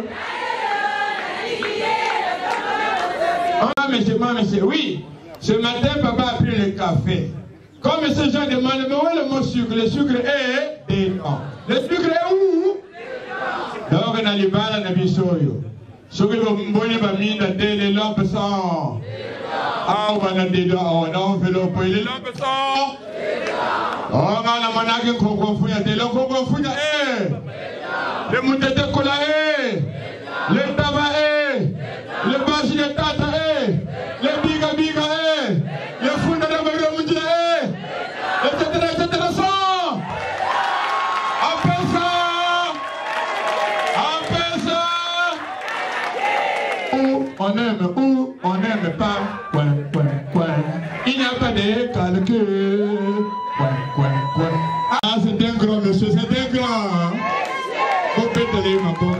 Ah, monsieur, moi, monsieur, oui. Ce matin, papa a pris le café. Comme ces gens demandent, mais où est le mot sucre? Le sucre est dedans. Le sucre est où? Donc, on a les balles à Bissoyo. Ce que vous voulez, mamie, dans les lampes sont. Ah, on va dedans, on fait le pays. Les lampes sont. Oh, on a managé un concours, il y a des concours, eh. Le moutete de cola, eh. Le tabac, eh. Le bâche de tata, eh. Le biga biga, eh. Le funda de Magromoudia, eh. Et cetera, et cetera, sans. Appelle ça. Appelle ça. Où on aime, où on n'aime pas. Coin, coin, coin. Il n'y a pas de calcul. Coin, coin, coin. Ah, c'est un grand monsieur, c'est un grand. Vous pétez ma pauvre.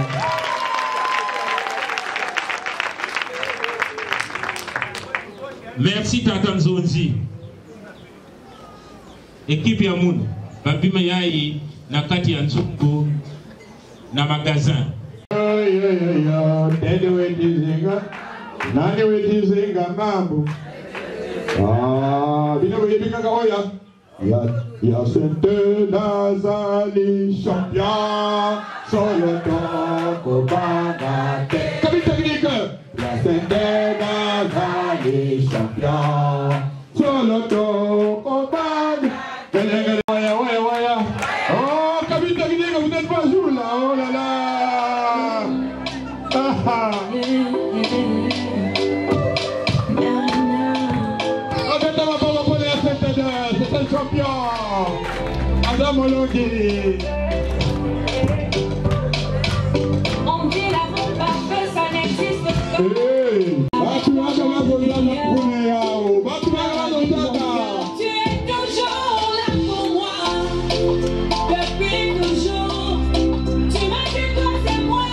Merci Tata Nzonzi. Équipe ya Moune, babima yai na kati ya Nzungu na magazin. Dede wetizinga, nani wetizinga mambo. Ah, bino biyebika kaoya. Ya ya Sainte Nazali champion, solo toko bagate. Kabine technique. Ya Sainte Nazali champion, solo toko bagate. Waya waya waya. Oh, kabine technique, vous n'êtes pas jour là. Oh là là. Ah. C'est un champion, Adam Olongi. On dit l'amour parfait, ça n'existe pas. Hey, tu es toujours là pour moi, depuis toujours. Tu m'as dit toi c'est moi.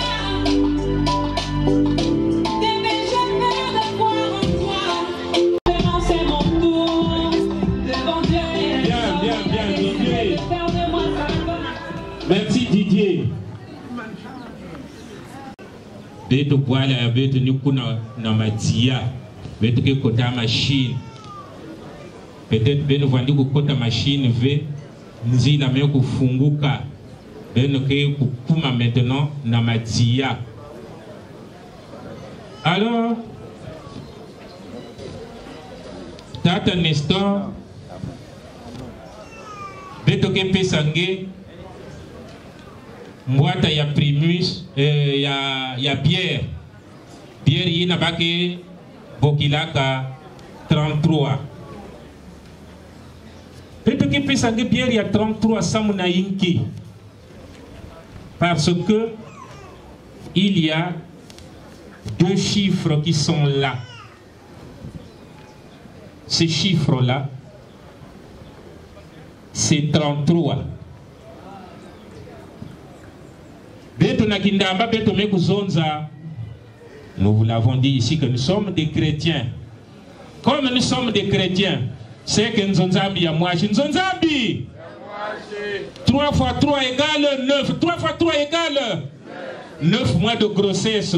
T'aimais jamais de croire en toi. Vraiment c'est mon tour. Devant Dieu et les hommes. Bien, bien, bien, Didier. Perdez-moi ça. Merci Didier. Beto bwala ya beto ni kuna na matia. Beto ke kota machine. Peut-être beno vandi kukota machine ve nzila me kufunguka. Beno ke kukuma maintenant na matia. Alors Tata Nestor beto ke pesange Mwata ya primus eh, ya ya bière bière yina bake bokilaka trente-trois peut-être que pesange bière ya trente-trois samuna yinki parce que il y a deux chiffres qui sont là. Ces chiffres là c'est trente-trois. Nous vous l'avons dit ici que nous sommes des chrétiens. Comme nous sommes des chrétiens, c'est que nous sommes des trois fois trois égale neuf. trois fois trois égale neuf mois de grossesse.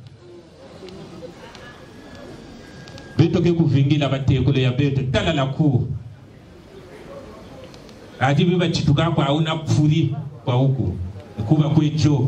Beto ke kuvingi la batekolo ya beto tala la cour. Adi biba chituka kwa una pfuri kwa huku. Kuba kwe joke.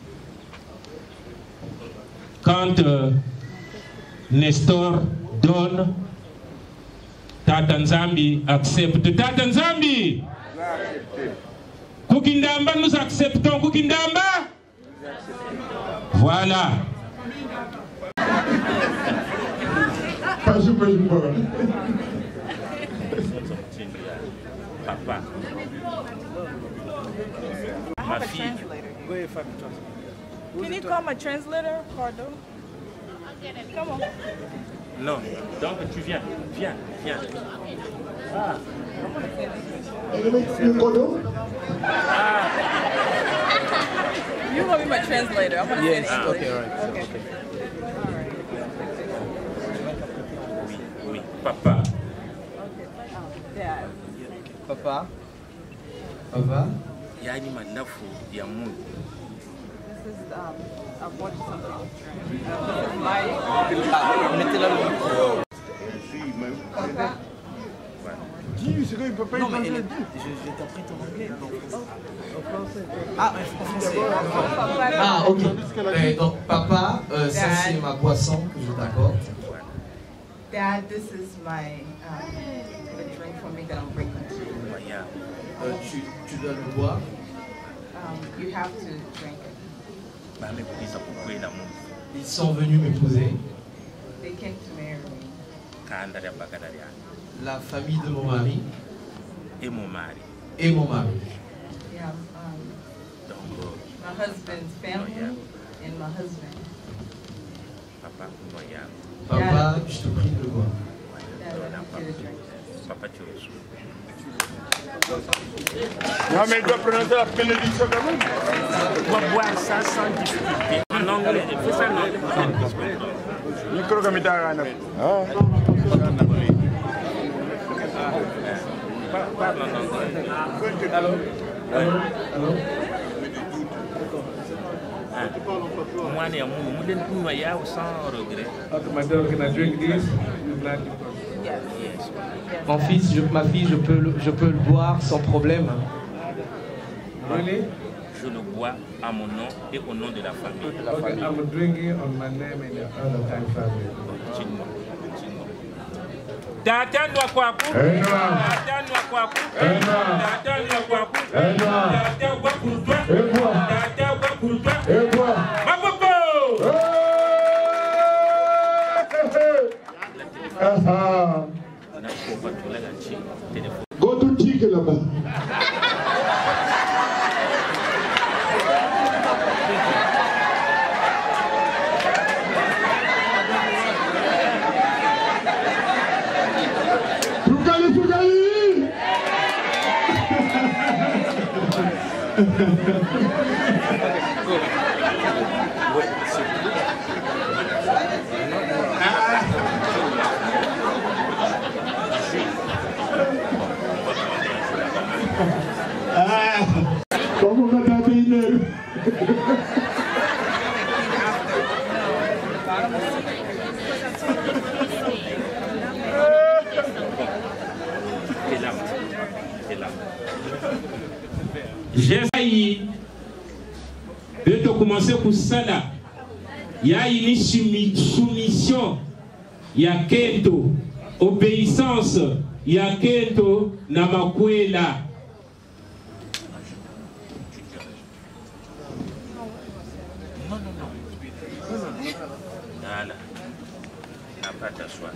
Quand euh, Nestor donne, Tata Nzambi accepte. Tata Nzambi, Kukindamba, nous acceptons. Kukindamba, voilà. Pas super, super. Papa. Ma fille. Can you call my translator, Cardo? Come on. Non, donc tu viens, viens, viens. Ah. Ah. You want to be my translator? I'm going to Yes, say it in English. okay, all right. Okay. Okay. Oui, oui, papa. Dad. Papa. Papa. Yani manafu ya Mungu. This is, um, I bought you something to drink. Um, this is my... Mettez-la le micro. Papa. Dis, c'est quoi, il peut pas y Non, mais parler. elle est... je, je t'apprête en anglais. Donc... Ah, en français. Ah, ok. Euh, donc, papa, euh, ça c'est ma boisson que je t'accorde. Dad, this is my um, the drink for me that I'm bringing to you. Euh, tu, tu dois le boire. Um, you have to drink it. Ils sont venus m'épouser. They came to marry me. La famille de mon mari. Et mon mari. Et mon mari. Yeah, um, my husband's family and my husband. Papa, Papa, je te prie de le boire. Dad, I want you to drink this. Papa, tu reçois. Non, mais il doit prononcer la bénédiction quand même. Tu dois boire ça sans difficulté. En anglais, fais ça en anglais. Micro comme il t'a gagné. Ah. Parle en anglais. Allô? Allô? Allô? Moi, je suis sans regret. Okay, my daughter, can I drink this? Yes. Mon fils, je, ma fille, je peux, le, je peux le boire sans problème. Really? Je le bois à mon nom et au nom de la famille. Okay, I'm drinking on my name and the other time family. Continue-moi, continue-moi. Tatanwa kwaku. Tatanwa kwaku. Tatanwa kwaku. Tatanwa kurutwa. Tatanwa kurutwa. Mapopo. Go to Tika là-bas. Fugali, fugali. Ah, como vai dar dinheiro? J'ai de commencer pour ça là. Il y a une soumission, il y a kento, obéissance, il y a kento, namakwela. Voilà, n'a pas t'asseoir.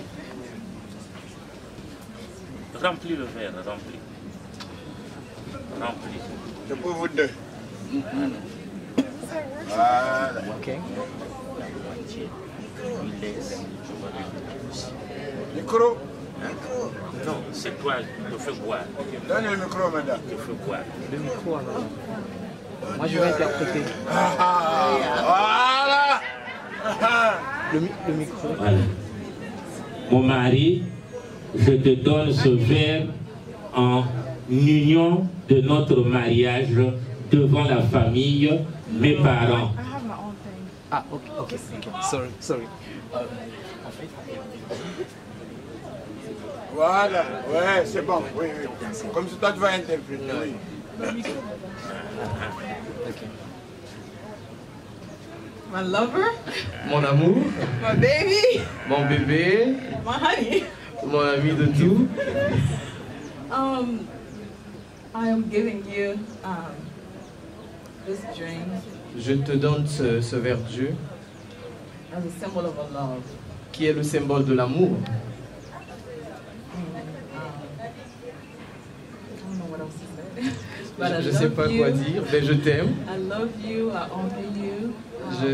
Remplis le verre, remplis. Remplis. C'est pour vous deux. Voilà. Ok. La moitié. Tu laisses. Micro. Non, c'est toi qui te fais boire. Donne le micro, madame. Tu te fais boire. Le micro alors. Moi je vais interpréter. Voilà. Le, le micro. Voilà. Mon mari, je te donne ce verre en union de notre mariage devant la famille, mes parents. Ah, ok, ok, ok. Sorry, sorry. Euh, en fait, Voilà, ouais, c'est bon. Oui, oui. Comme ça, toi, tu vas interpréter. Oui. ok. My lover, Mon amour, my baby, mon bébé, my honey. mon ami de tout. Um, I am giving you um, this drink Je te donne ce, ce verre de jus as a symbol of a love. qui est le symbole de l'amour. Je ne sais pas quoi dire, mais je t'aime. I love you, I honor you. Je...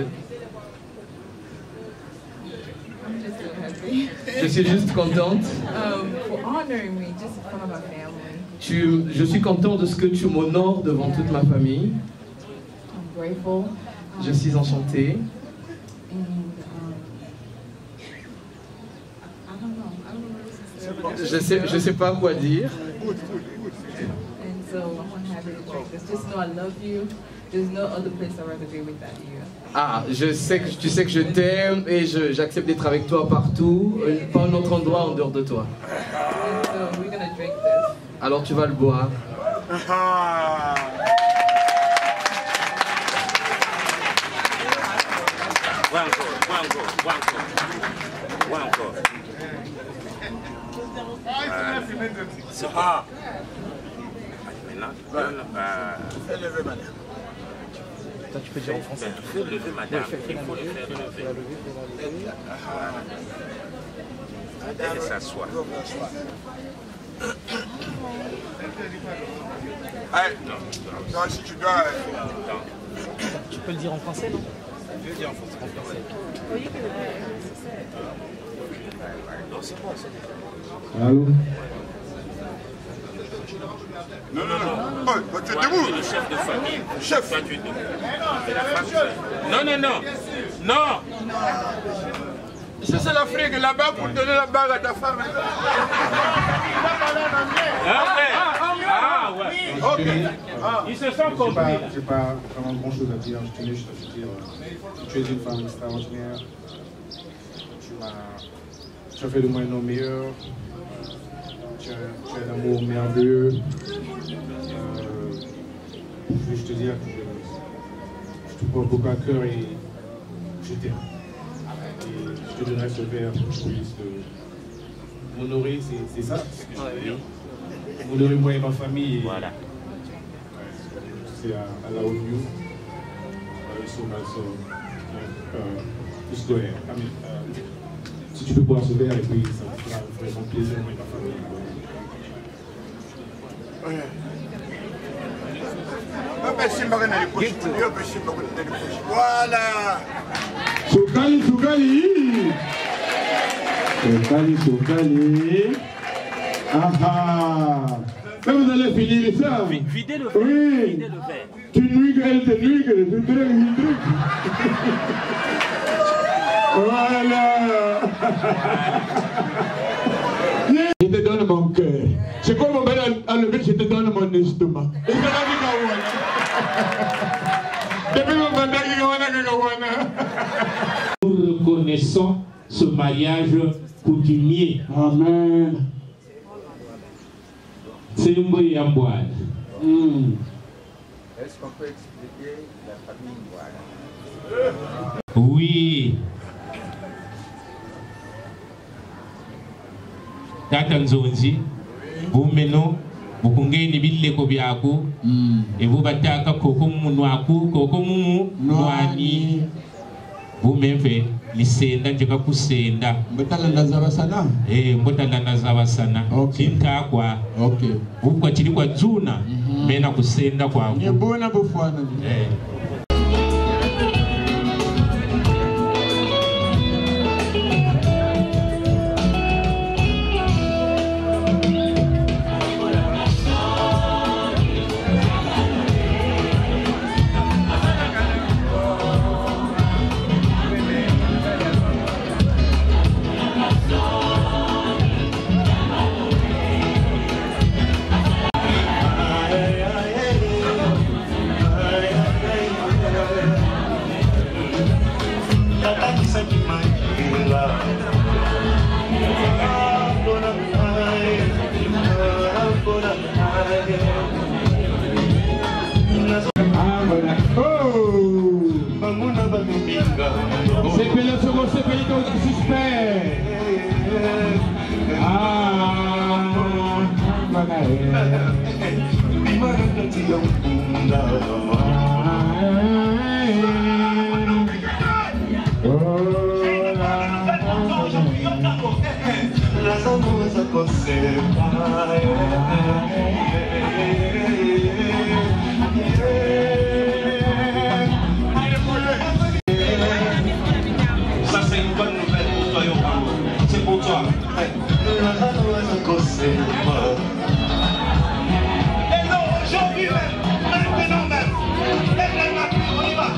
I'm just so happy. Je suis juste contente. Um, for honoring me just in front of my family. Tu, je suis content de ce que tu m'honores devant toute ma famille. I'm grateful. Um, Je suis enchanté. And, um, I don't know. I don't know what to say. Je sais, je sais pas quoi dire. And so I'm happy to drink this. Just know I love you. There's no other place I'd rather be with that you. Ah, je sais que tu sais que je t'aime et je- j'accepte d'être avec toi partout, euh, pas un autre endroit en dehors de toi. And so we're gonna drink this. Alors tu vas le boire. One go, one go, one go, one go. C'est ah. Maintenant, fais lever madame. Toi, tu peux dire en français. Fais lever madame. Il faut le faire lever. Elle s'assoit. Hey, non, si tu dois. Tu peux le dire en français, non? Je vais dire en français. Non, c'est bon, c'est bon. Allô? Non, non, non. Oh, bah, tu es debout. Le chef de famille. Chef. Toi, tu es debout. Non, non, non. Non. Ça, c'est l'Afrique, là-bas, pour donner la bague à ta femme. Ah, ouais. Ah, ouais. Ok. Ah. Ils se sont compris. Je n'ai pas vraiment grand chose à dire. Je tenais juste à te dire euh, tu es une femme extraordinaire. Tu m'as, tu as fait de moi un homme meilleur. Tu as, tu as un amour merveilleux. Euh, je veux juste te dire que je te porte beaucoup à cœur et je t'aime. Et je te donnerai ce verre pour que je puisse te- m'honorer, c'est ça ce que je veux dire. M'honorer moi et ma famille. Et, voilà. C'est à, à la haute vue. Euh, so much, so, euh, just go ahead. I mean, euh, si tu peux boire ce verre et puis ça me fera vraiment plaisir moi et ma famille. Voilà. Sukali, sukali. Sukali, sukali. Ah ah. Mais vous allez finir ça. Videz le verre. Oui. Videz le verre. Tu nuiges, elle te nuigue, tu truc, tu truc. Voilà. Je te donne mon cœur. C'est quoi mon bel enlevé, je te donne mon estomac. Et ça va dire depuis mon mandat, Nous reconnaissons ce mariage coutumier. Amen. C'est une bonne amboine. Est-ce qu'on peut expliquer la famille Mbwana? Oui. Tata Nzonzi, vous menons, vous kongeni bileko byako, et vous bataka koko munwaku, koko mumu nwani. Vous même fait lisenda njeka kusenda. Mbotala ndazabasana. Eh, mbotala ndazabasana. Kinta kwa. Okay. Ukwa chili kwa juna, mena kusenda kwa. Nyebona bufwana. Eh. C'est que le second, c'est que le suspect. Ah, voilà. Ça c'est une bonne nouvelle pour toi, Yoko. C'est pour toi. Et non, aujourd'hui même, maintenant même, lève la main, on y va.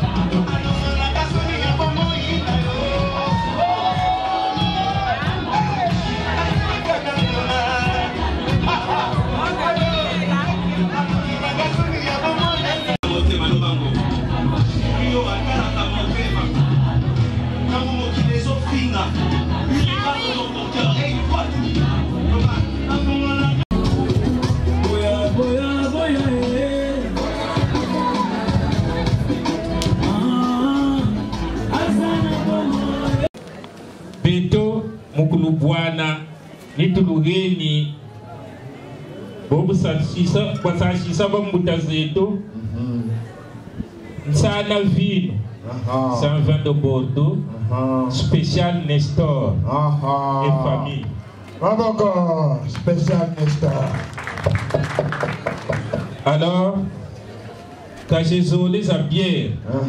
Beto mukulu bwana nitulugeni bobu sashisa kwa sashisa bamuta zetu nsana vino cent vingt de Bordeaux spécial Nestor et famille. Bravo, spécial Nestor. Alors, quand j'ai zolé sa bière,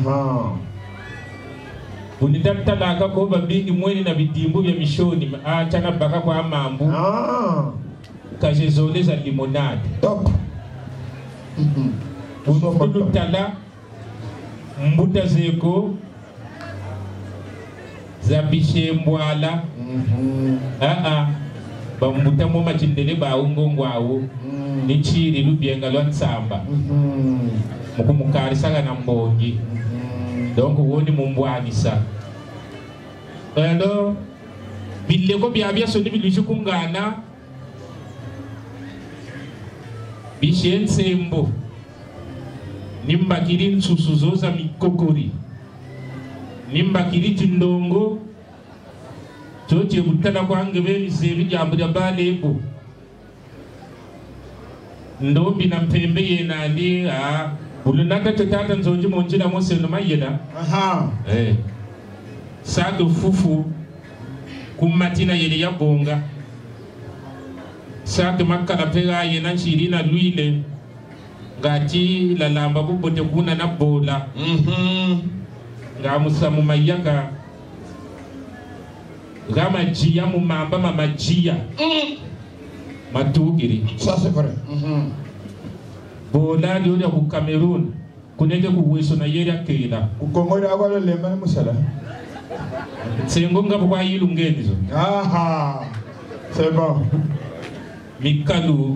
unitamtalaka ko babingi mweni na vitimbu vya mishoni achana baka kwa mambu kajezole za limonade top unutala mbuta zeko za bishembwala ah ah bambuta mo machindele ba ungongwawo ni chiri lubienga lwa nsamba mukumukari saka na mbongi donc woni mumbwanisa alors bille ko biabia soni bilijukungana bishen sembo nimbakiri nsusu zoza mikokori nimbakiri tindongo choche butana kwange beni sebi jambo ya balebo ndombi na mpembe yena ndi a bulunaka tata nzonji monjina mose no mayena aha eh saka fufu kumatina yele ya bonga saka makala pega yena chirina luile ngati la lamba bubote kuna na bola mhm ngamusa mu mayaka gama jia mu mamba mama jia mm. matugiri ça c'est vrai mhm bola ndio ya ku Cameroon kunenge kuweso na yeri akela ku Congo ya wale lema musala sengo ngabo kwa yilungeni zo aha c'est bon mikalu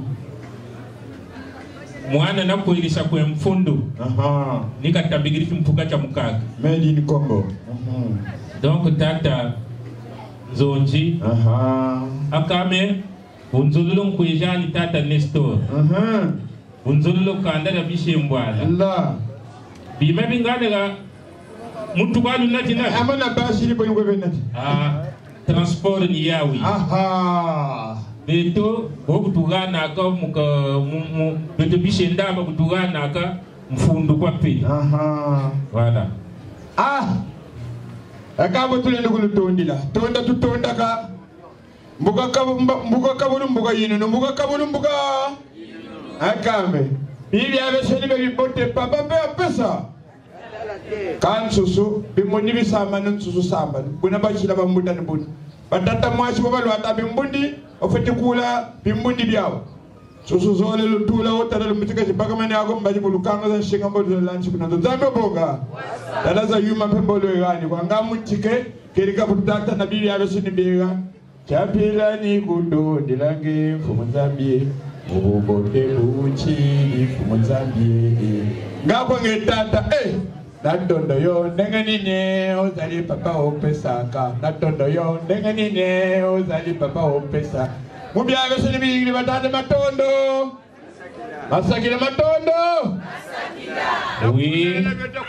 mwana na kuilisha kwa mfundo aha nikatabigiri kimpuka cha mukaga made in Congo mhm donc tata zonji aha akame unzululo mkujani tata Nestor aha unzululo kanda ya bishembwala la bima bingane ga muntu kwalu nati na amana basi ni bongo benati ah transport ni yawi aha beto okutugana ka muka mu beto bishenda ba kutugana ka mfundu kwa pili aha voilà ah akabo tulende kulutondila tonda tutonda ka mbuga ka mbuga ka mbuga yino no mbuga ka mbuga akame ili aveseni be bibote papa be pesa kan susu bimoni bisama nsusu samba buna bashila bambuta ni buna batata mwashi baba lwata bimbundi ofete kula bimbundi byao susu zole lutula otala lumitika chipaka mane yako mbaji bulukanga za shinga mbodo lanchi kuna zambe boga dala za yuma pembolo yani kwa ngamu chike kirika butata na bibi aveseni bega chapila ni kundo dilange mfumuzambie ubote uchi mfumuzambie ngako ngetata eh natondo yo ndenge nine ozali papa opesaka natondo yo ndenge nine ozali papa opesa mubya besoni bigiri batande matondo masakira matondo masakira oui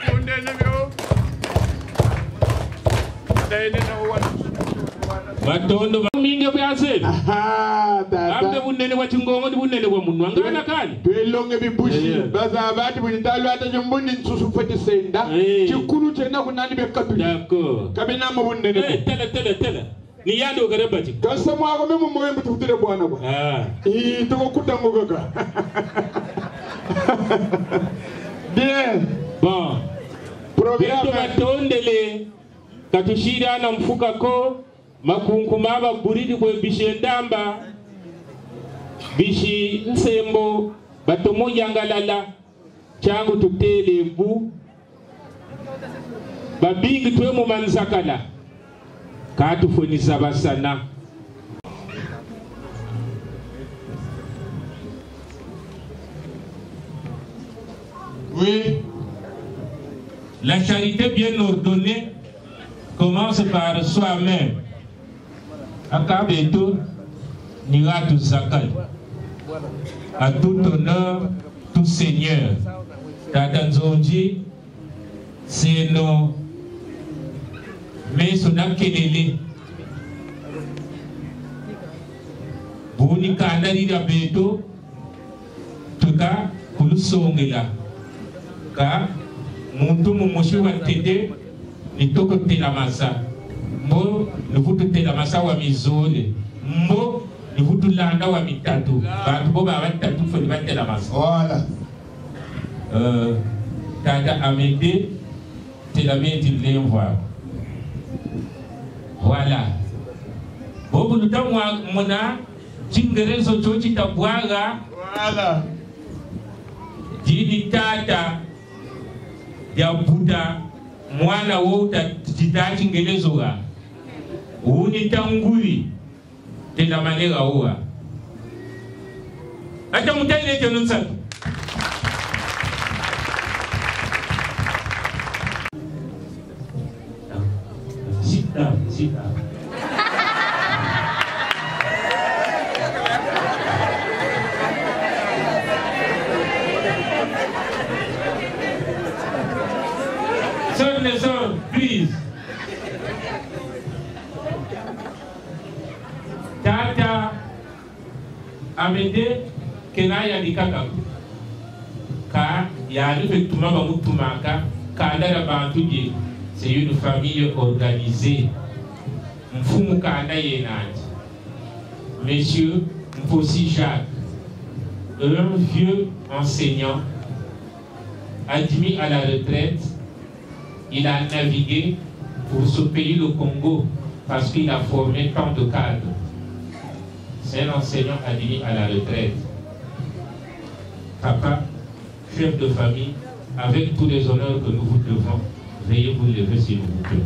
matondo minge byase aha dada ambe bunene wa chingongo bunene wa munwa ngana kali twelonge bibushi baza abati bunitalo ata jumbundi nsusu fete senda chikuru tena kunani be kapili d'accord kabina mo bunene eh tele tele tele ni yando gare bati kasa mo ako memo mo yembu tutire bwana kwa ah i to kutango gaga bien bon programme batondele katushira na mfuka ko makunkuma ba buridi ko bishendamba bishi nsembo batomo yangalala changu tutele mbu babingi twe mu manzakala katufoniza basana oui la charité bien ordonnée commence par soi-même akabeto niratu zakal à tout honneur tout seigneur tatanzoji c'est nos mais son akelele buni kandari da beto tuka kulusongela ka muntu mumushi wa tete nitoko tela masa mbo nivutu tela masa wa mizole mbo nivutu landa wa mitatu bantu bo ba batatu fo ba tela masa voilà euh tata amede tela meti lemva voilà bobu lutamwa mona chingerezo chochi tabwaga voilà jini tata ya buda mwana wota titachi ngelezo ga uni tanguri tena manega uwa ata mutaile tenunsa sit down sit down Son les son, please. Tata amede kenaya dikaka ka ya rive tumaba mutumaka ka ndara bantu je c'est une famille organisée mfumu ka ndaye nandi monsieur Mposi Jacques un vieux enseignant admis à la retraite. Il a navigué pour ce pays, le Congo, parce qu'il a formé tant de cadres. C'est un enseignant admis à la retraite. Papa, chef de famille, avec tous les honneurs que nous vous devons, veuillez vous lever s'il vous plaît.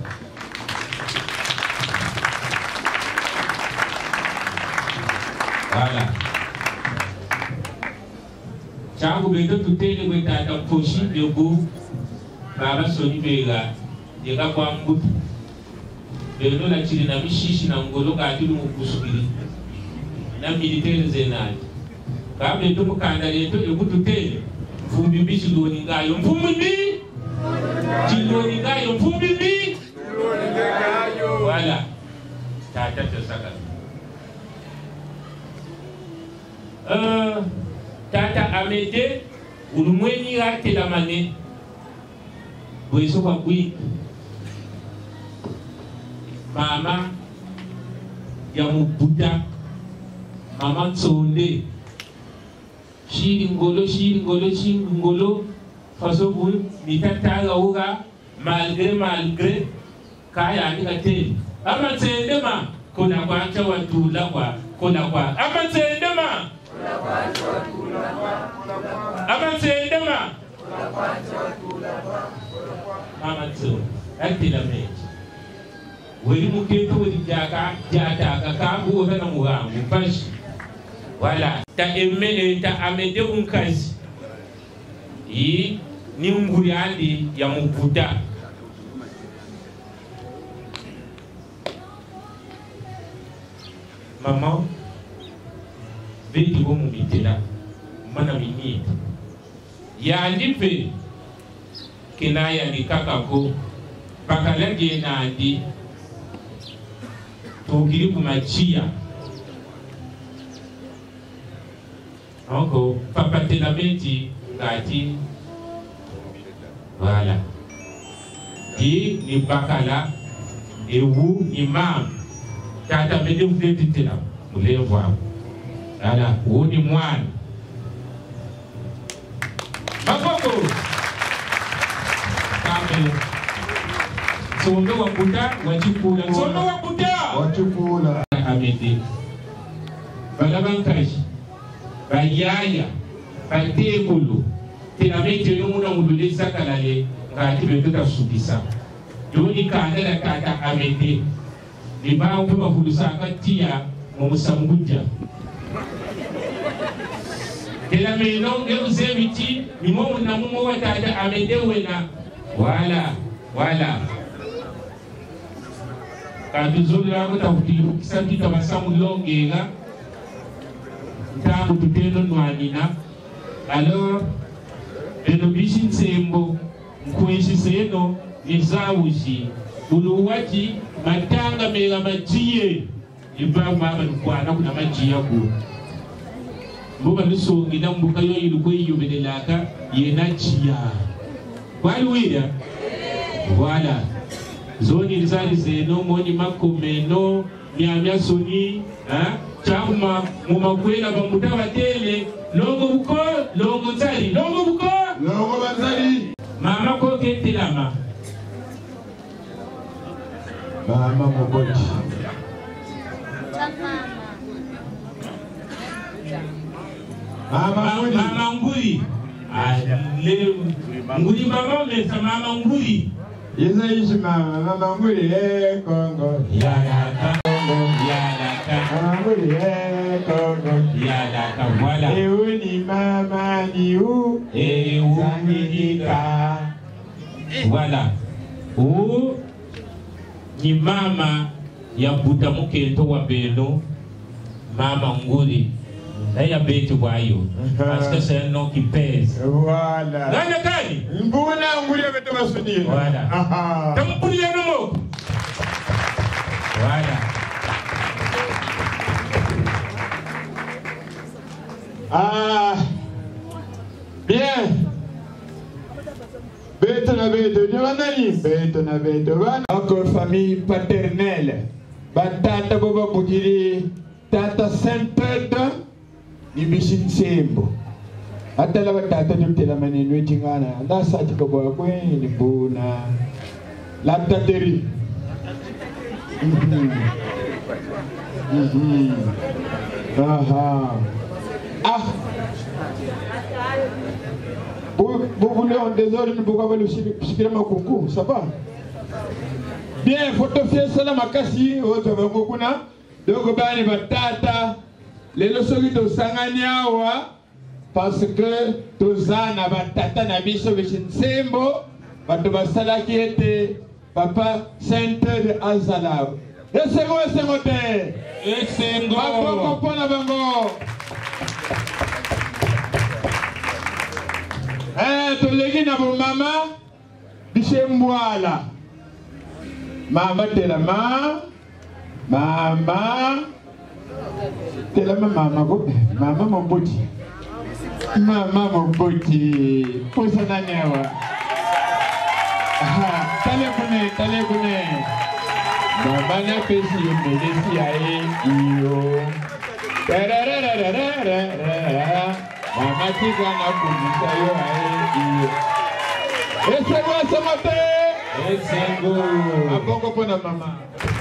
Voilà. Changu beto tutele wetata mposhi debout. Baba soni bega dega kwa mbutu beno la chili na mishishi na ngolo ka atilu mukusubiri na militaire zenali kabe to mukanda leto ebutu tele mfumbi bishi loni ngayo mfumbi bi chiloni ngayo mfumbi bi wala tata tsaka euh tata amede ulumweni yake la mane Boiso kwa bui mama ya mubuda mama tsonde shiri ngolo shiri ngolo shiri ngolo faso bui mitataga uga malgré malgré kaya ni kateli ama tsende ma kuna kwacha watula kwa kuna kwa ama tsende ma kuna kwacha watula kwa ama tsende ma kuna kwacha watula kwa Mama tso atila mechi weli muketo weli jaka jata kakambu wena mugangu pashi wala ta emme ta amede unkazi yi ni nguri andi ya mukuta mama vedi bo mumitela mana mimi ya ndipe kinaya ni kakako pakalenge nandi tugiri kumachia onko papa tenamenti ngati voilà di ni bakala ewu imam tata mede mfletitila mulevu hapo ala uoni mwana mafoko kame sombe wakuta wachikula sombe wakuta wachikula amede balabankashi bayaya batekulu tinamete yomuna mulule sakalale ngati betota subisa yoni kandala tata amede libawo pe mafulusa akatia mumusambuja tela meno ngeuze biti mimo na mumo watata amede wena wala wala kandi zoli yako takutiru kisanti tabasamu longenga ntamu tuteno nwanina alors eno bishin sembo mkweshi seno nizawushi uluwaji matanga mega majiye ibamu mama nkwana kuna majiya ku mbuga nusongi na mbuga yo ilukwe iyo benelaka yena jiya wali wida wala zoni nzali zeno moni makomeno miamia soni ha chama mumakwela bamutawa tele longo buko longo nzali longo buko longo banzali mama ko ketelama mama moboti mama nguri mama nguri ale nguri mama mesa mama nguri yeza ishi mama mama nguri eh kongo ya ya kongo ya ya mama nguri eh kongo ya ya wala euni mama ni u euni wala u ni mama ya buta mukento wa beno mama nguri na ya beti wayo parce que c'est un nom qui pèse voilà nana kani mbuna nguri beto basuni voilà aha tampuli ya nomo voilà ah bien beto na beto ni wanani beto na beto wana encore famille paternelle batata boba bugiri tata Saint-Pedre ni bishin sembo hata la batata ni tela maneno tingana nda sati ko boya ko ni buna la tateri mhm mhm aha ah vous voulez en désordre nous pourquoi le sikira makuku ça va bien photo fiesta makasi oto bakukuna donc bani batata lelo soki tosangani awa parce que tozana batata na biso bisinsembo bato basalaki ete papa Saint-Pedre azala esengo esengo te esengo bakoko mpona bango eh toleki na bomama bishembwala mama telama mama telama mama go mama moboti mama moboti posa nani awa tale kune tale kune mama na pesi yo melesi ae iyo mama tika na kumisa yo ae iyo esengo esengo te esengo abongo pona mama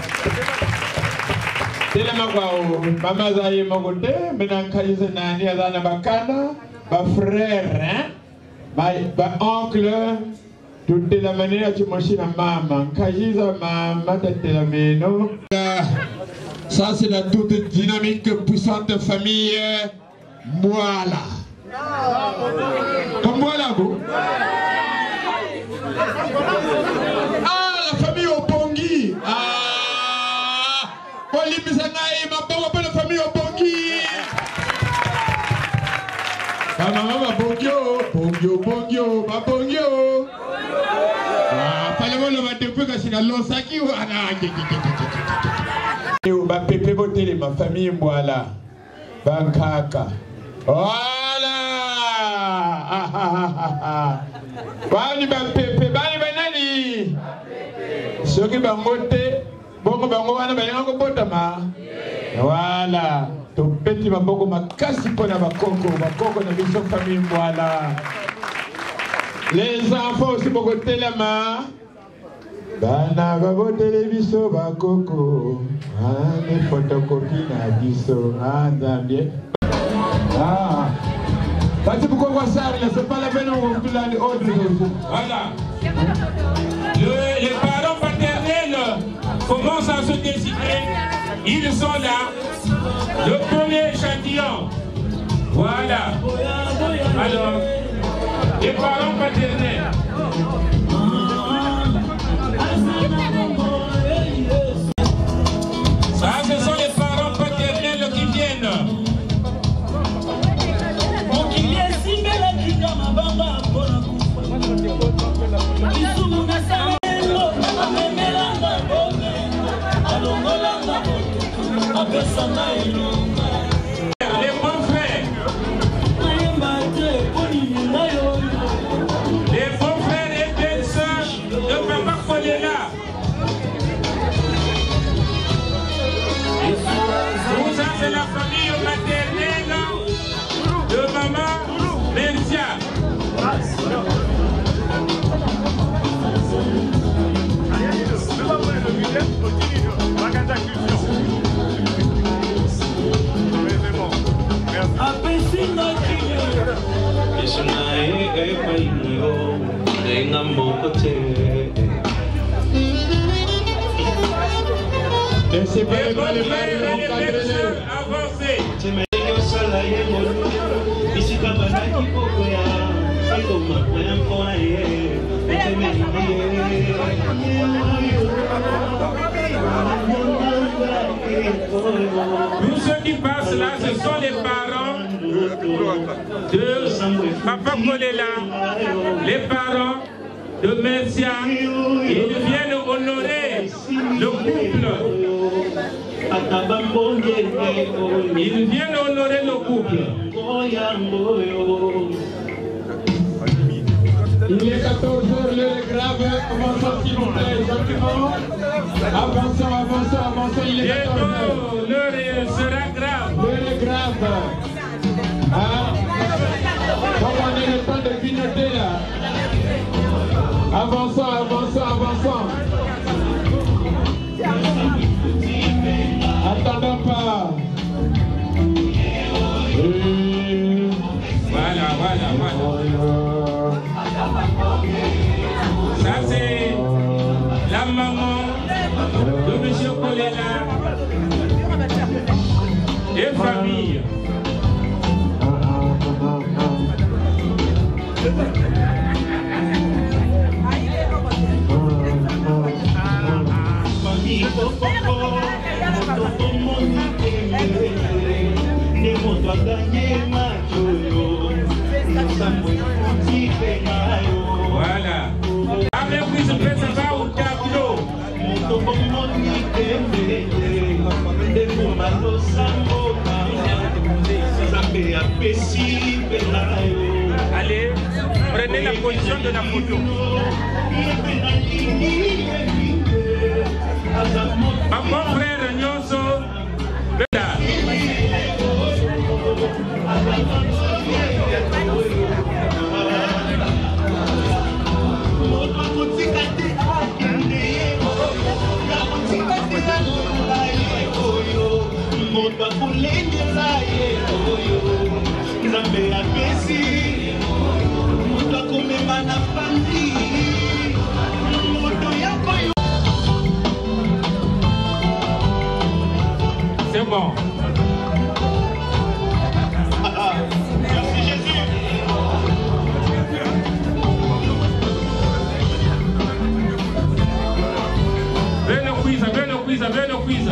telema kwao mama zaye magote menankalize nani azana bakana ba frère hein ba ba oncle toute la manière tu manges la maman kajiza mama tela meno ça c'est la toute dynamique puissante famille Mwala comme Mwala go ah la famille Obongi ah Polimisanaï ma bongo pour la famille Obongi maman Bongio Bongio Bongio ma Bongio ah fallait le va depuis que c'est la losaki ou ana ba pepe botele ma famille Mwala bankaka voilà ah ah ah ah bani ba pepe bani banani soki bangote bongo bango wana balinga kobotama voilà topeti maboko makasi mpona bakoko bakoko na biso famille Mbwala. Les enfants aussi bokotelema bana babotele biso bakoko ane photocopie na biso nzambie ah bati bukoko sari la c'est pas la peine on va les autres. Voilà. Le, les parents paternels commencent à se décider. Ils sont là. Le premier échantillon. Voilà. Alors, les parents paternels. Ça, ce sont les parents paternels qui viennent. Les bons frères. Les bons frères et belles sœurs de Papa Kolela. Tout ça, c'est la famille maternelle de maman Mercia. Laissez pas les balles, les belles sœurs avancées. Tous ceux qui passent là, ce sont les parents de Papa Kolela, les parents de Mercia. Ils viennent honorer le couple. Ils viennent honorer le couple. Il est quatorze heures, l'heure est grave. Avançons s'il vous plaît, gentiment. Avançons, avançons, avançons, il est quatorze heures. L'heure sera grave. L'heure est grave. Hein? Donc on est le temps de clignoter là. Avançons, avançons, avançons. Attendons pas. Et... Voilà, voilà, voilà. Ça c'est la maman de M. Kolela et famille. Voilà. Avec lui, je fais ça va au tableau. Allez, prenez la position de la photo. Mon frère Nyonso, c'est bon. Merci Jésus. Beno Quiza, Beno Quiza, Beno Quiza.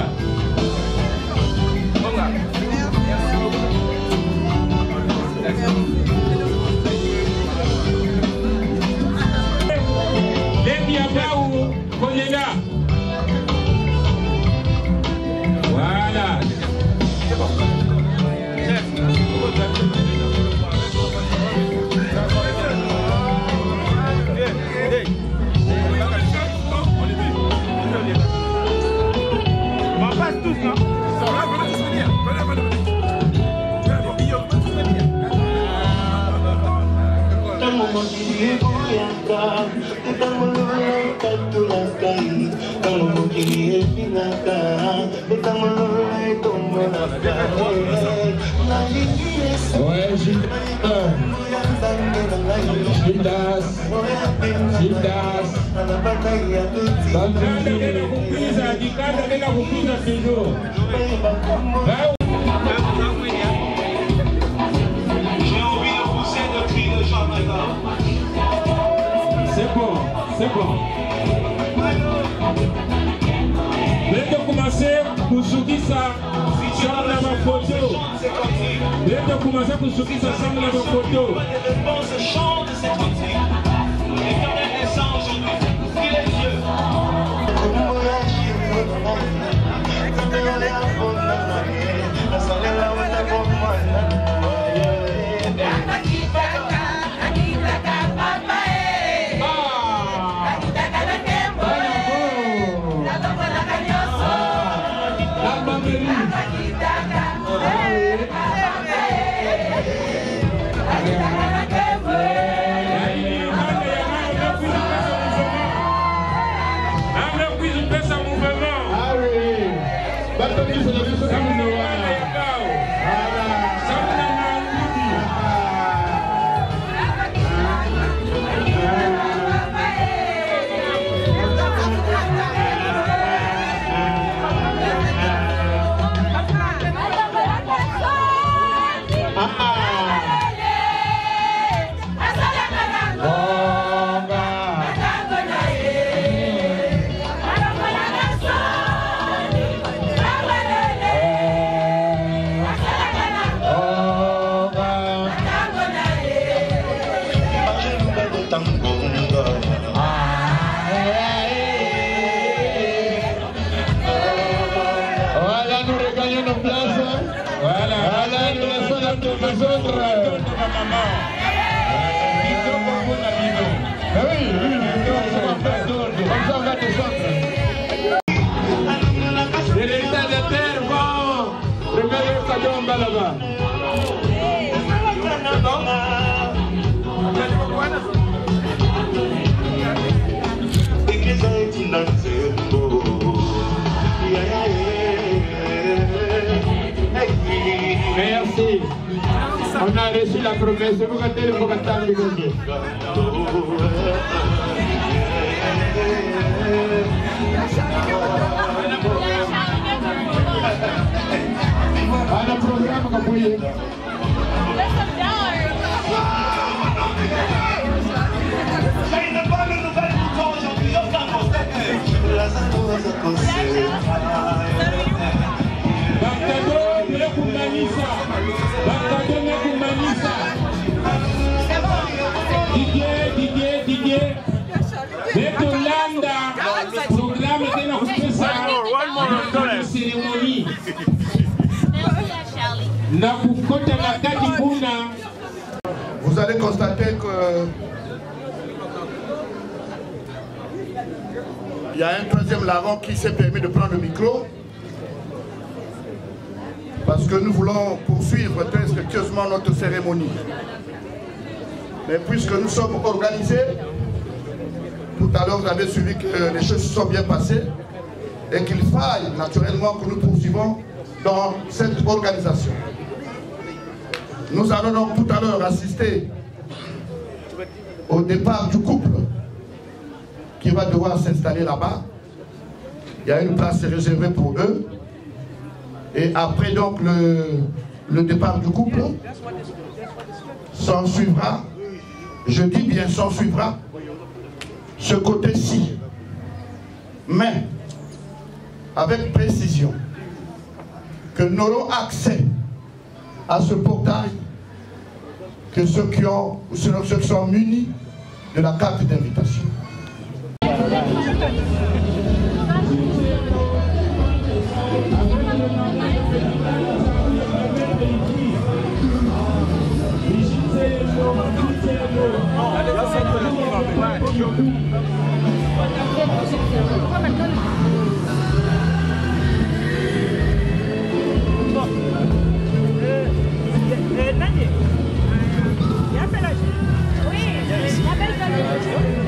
Leki Abau Kolela. Voilà. Ouais, Gildas. Gildas. C'est bon, c'est bon. Dès que commencer kusukisa shamba la mafoto. Dès que commencer kusukisa shamba la mafoto. Merci. On a reçu la promesse. Vous regardez le Bogatan du Gondé. On a programme comme vous voyez. J'ai une bonne nouvelle pour toi aujourd'hui. Didier, Didier, Didier. Betolanda, programme de la cérémonie. Vous allez constater que il y a un troisième larron qui s'est permis de prendre le micro parce que nous voulons poursuivre très respectueusement notre cérémonie. Mais puisque nous sommes organisés, tout à l'heure vous avez suivi que les choses se sont bien passées et qu'il faille naturellement que nous poursuivons dans cette organisation. Nous allons donc tout à l'heure assister au départ du couple qui va devoir s'installer là-bas. Il y a une place réservée pour eux. Et après donc le, le départ du couple, s'en suivra, je dis bien s'en suivra, ce côté-ci. Mais avec précision, que nous n'aurons accès à ce portail que ceux qui, ont, ceux qui sont munis de la carte d'invitation. Oui, l'appel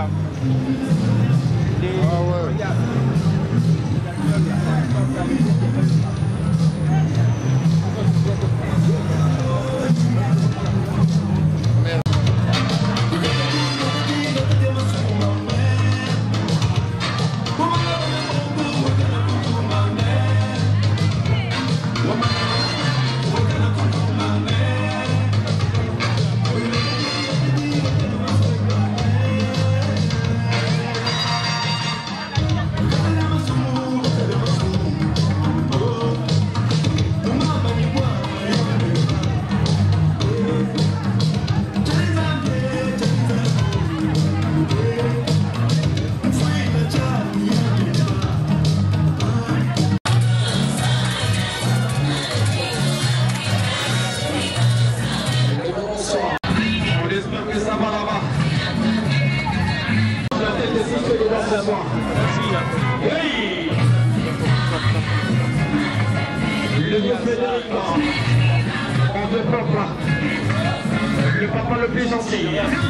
Le vieux Frédéric, on veut papa, le papa le plus gentil.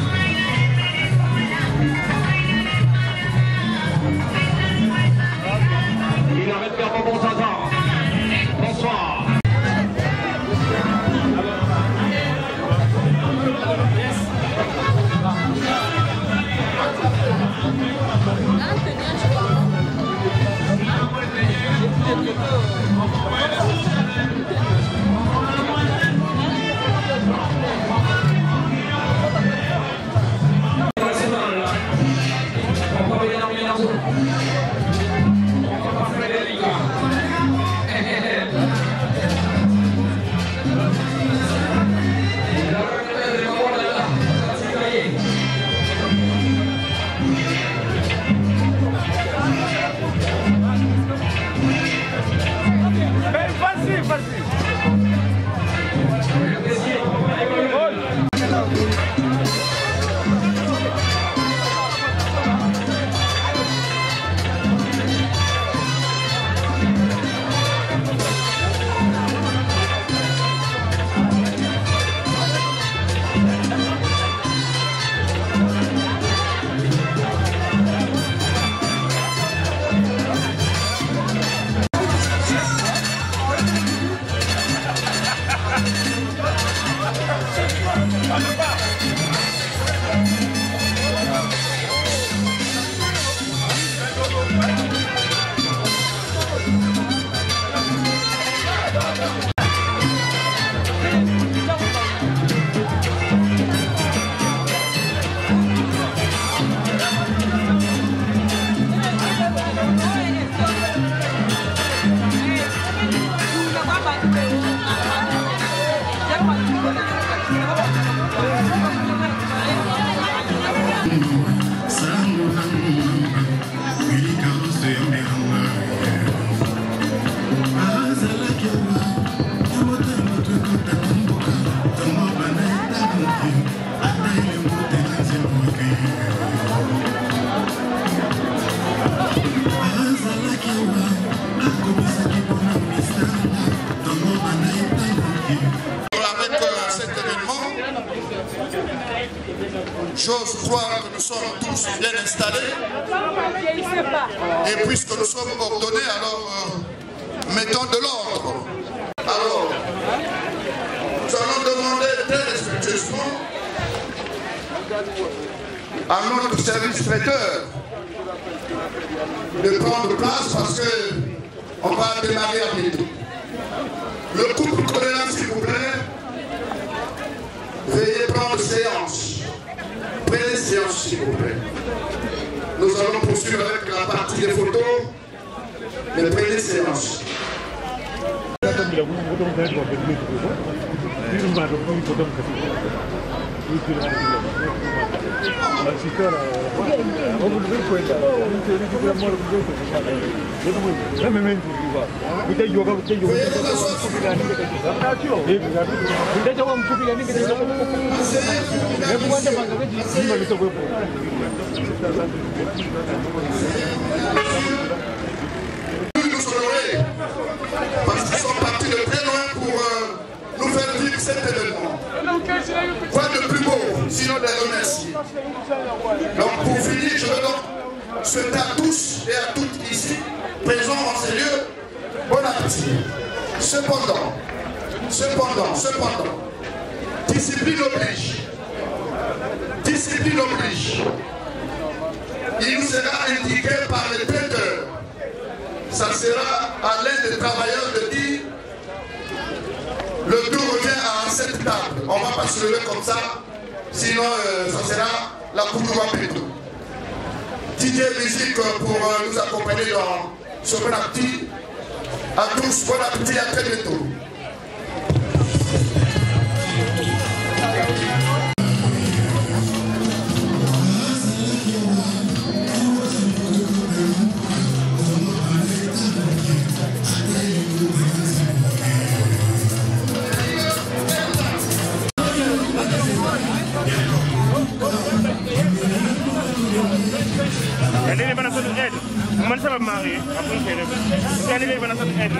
Il arrête faire mon bon zaza. Bonsoir. J'ose croire que nous sommes tous bien installés. Et puisque nous sommes ordonnés, alors euh, mettons de l'ordre. Alors, nous allons demander très respectueusement à notre service traiteur de prendre place parce que on va démarrer à bientôt. Le couple coréen, s'il vous plaît, veuillez prendre séance. Prenez séance, s'il vous plaît. Nous allons poursuivre avec la partie des photos, mais prenez séance. Nous honorer parce qu'ils sont partis de très loin pour euh, nous faire vivre cet événement. Quoi de plus beau, sinon de les remercier. Donc pour finir, souhaiter à tous et à toutes ici, présents en ces lieux, bon appétit. Cependant, cependant, cependant, discipline oblige. Discipline oblige. Il nous sera indiqué par le traiteur. Ça sera à l'aide des travailleurs de dire le tout revient à cette table. On ne va pas se lever comme ça, sinon euh, ça sera la Koudoua plutôt. D J musique pour euh, nous accompagner dans ce bon appétit. À tous, bon appétit, à très bientôt. Allez les bananes de aide. Comment ça va marier? Après c'est allez les bananes de aide.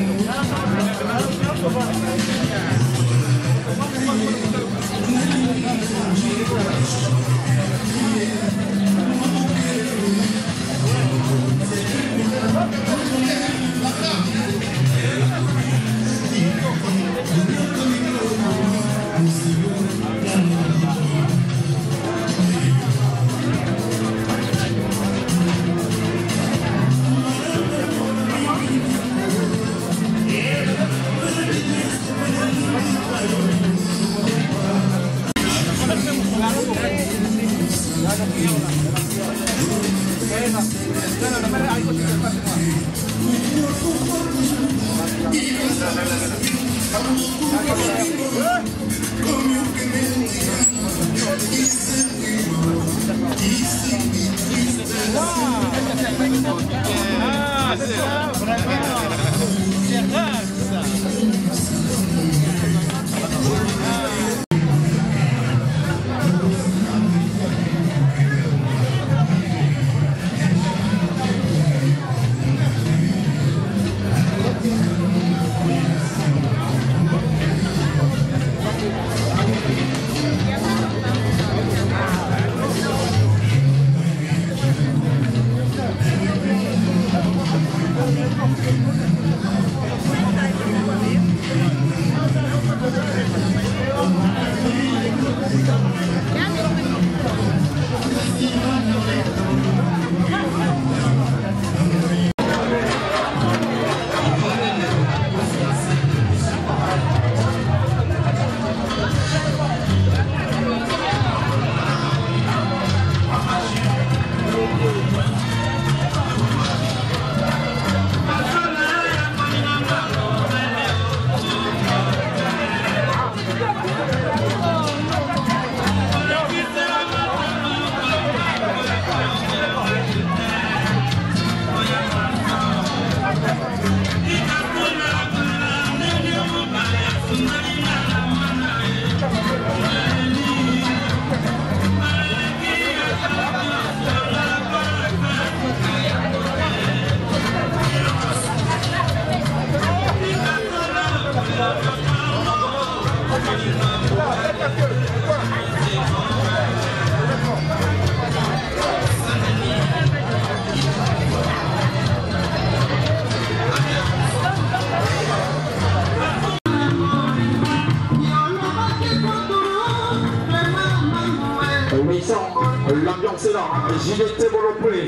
L'ambiance est là, Gilet développé.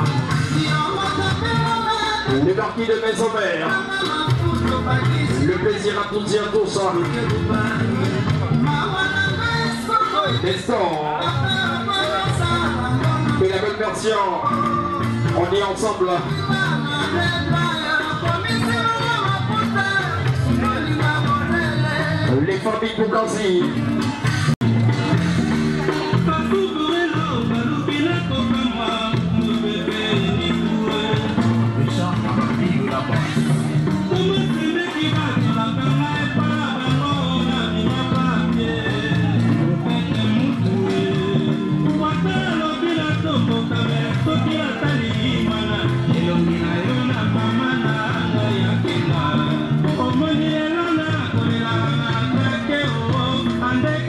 Les marquis de Maison-Mère. Le plaisir à toutes et à tous. Destin. Et la belle version. On est ensemble. Les familles Boukazi. Ande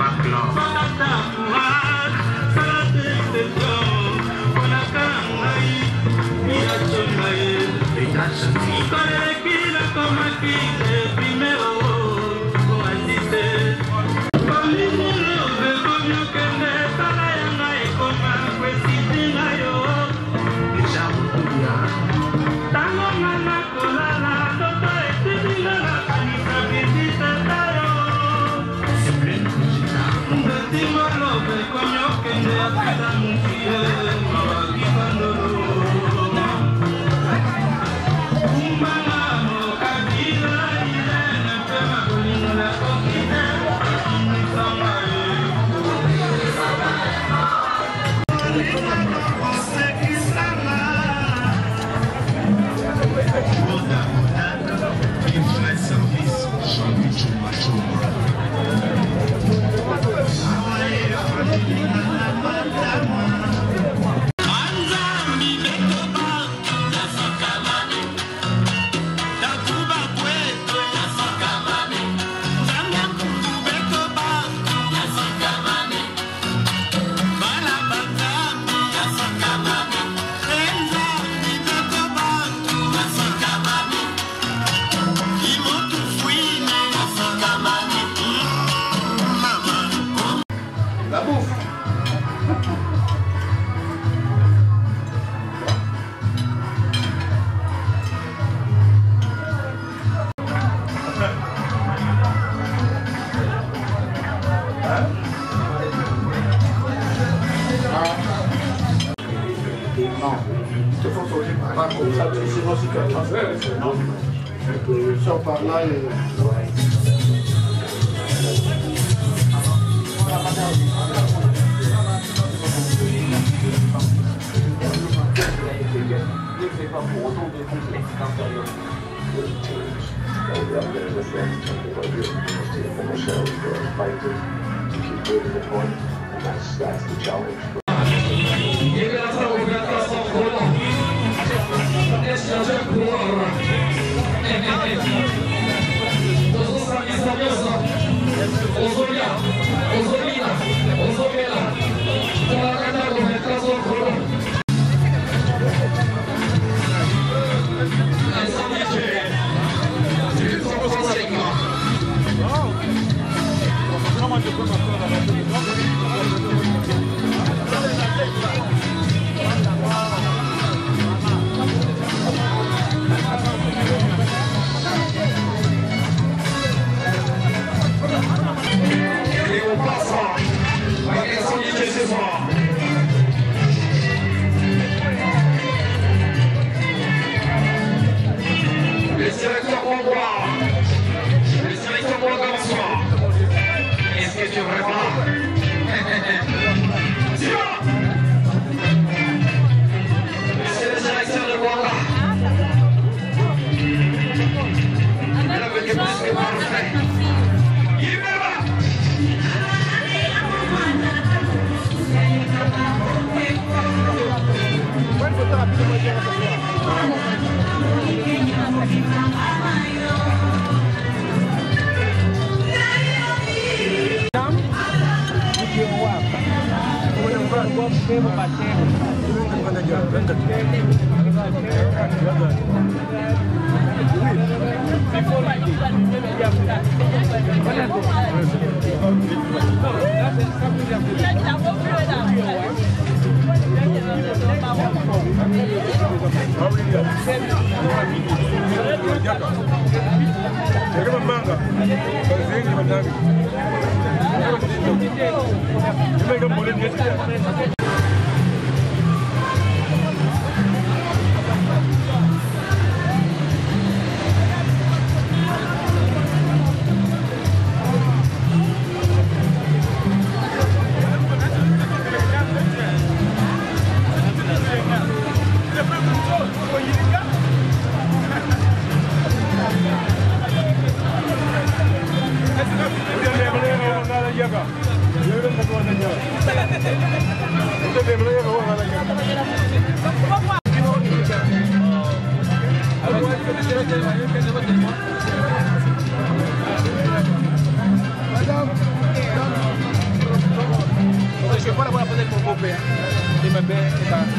Sors par là et... Ne fait pas pour autant de complexe intérieur. Madame, paix. Et ma paix est pas.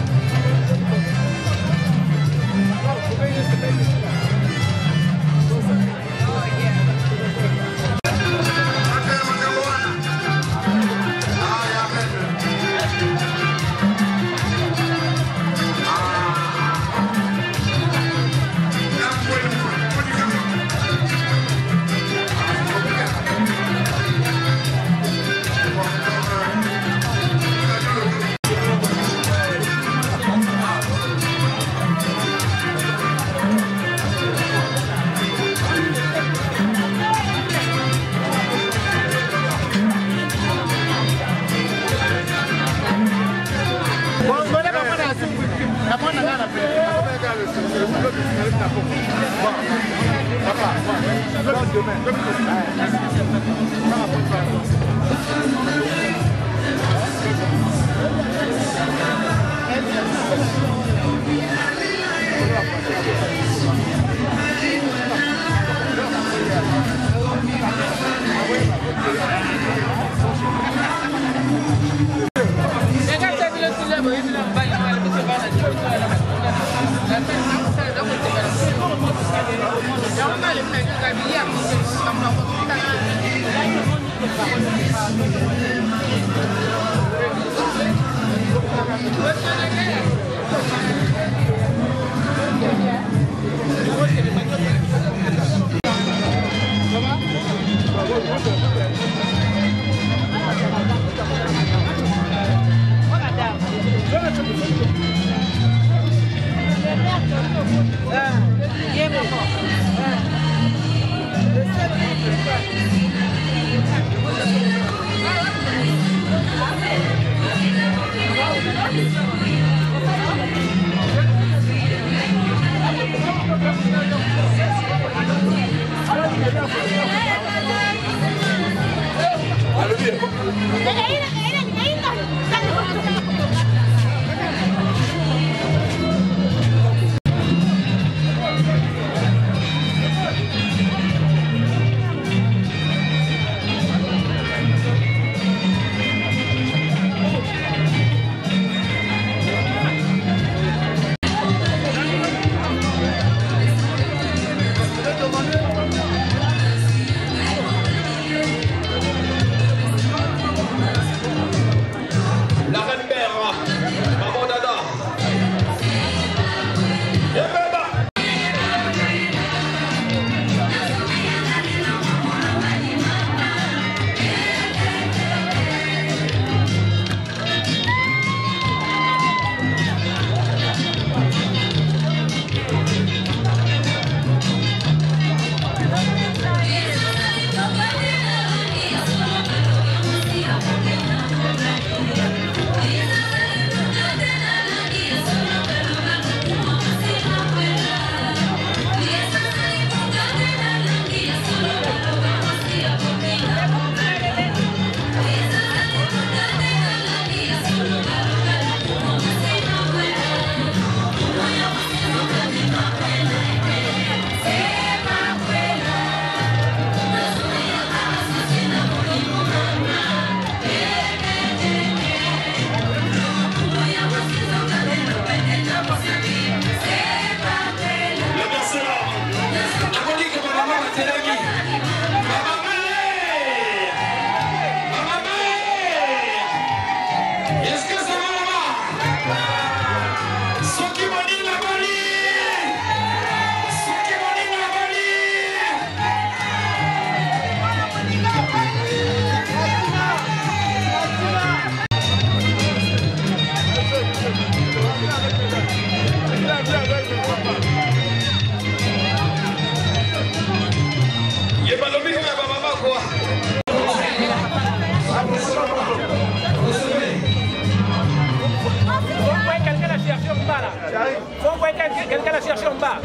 Faut envoyer quelqu'un la chercher en bas.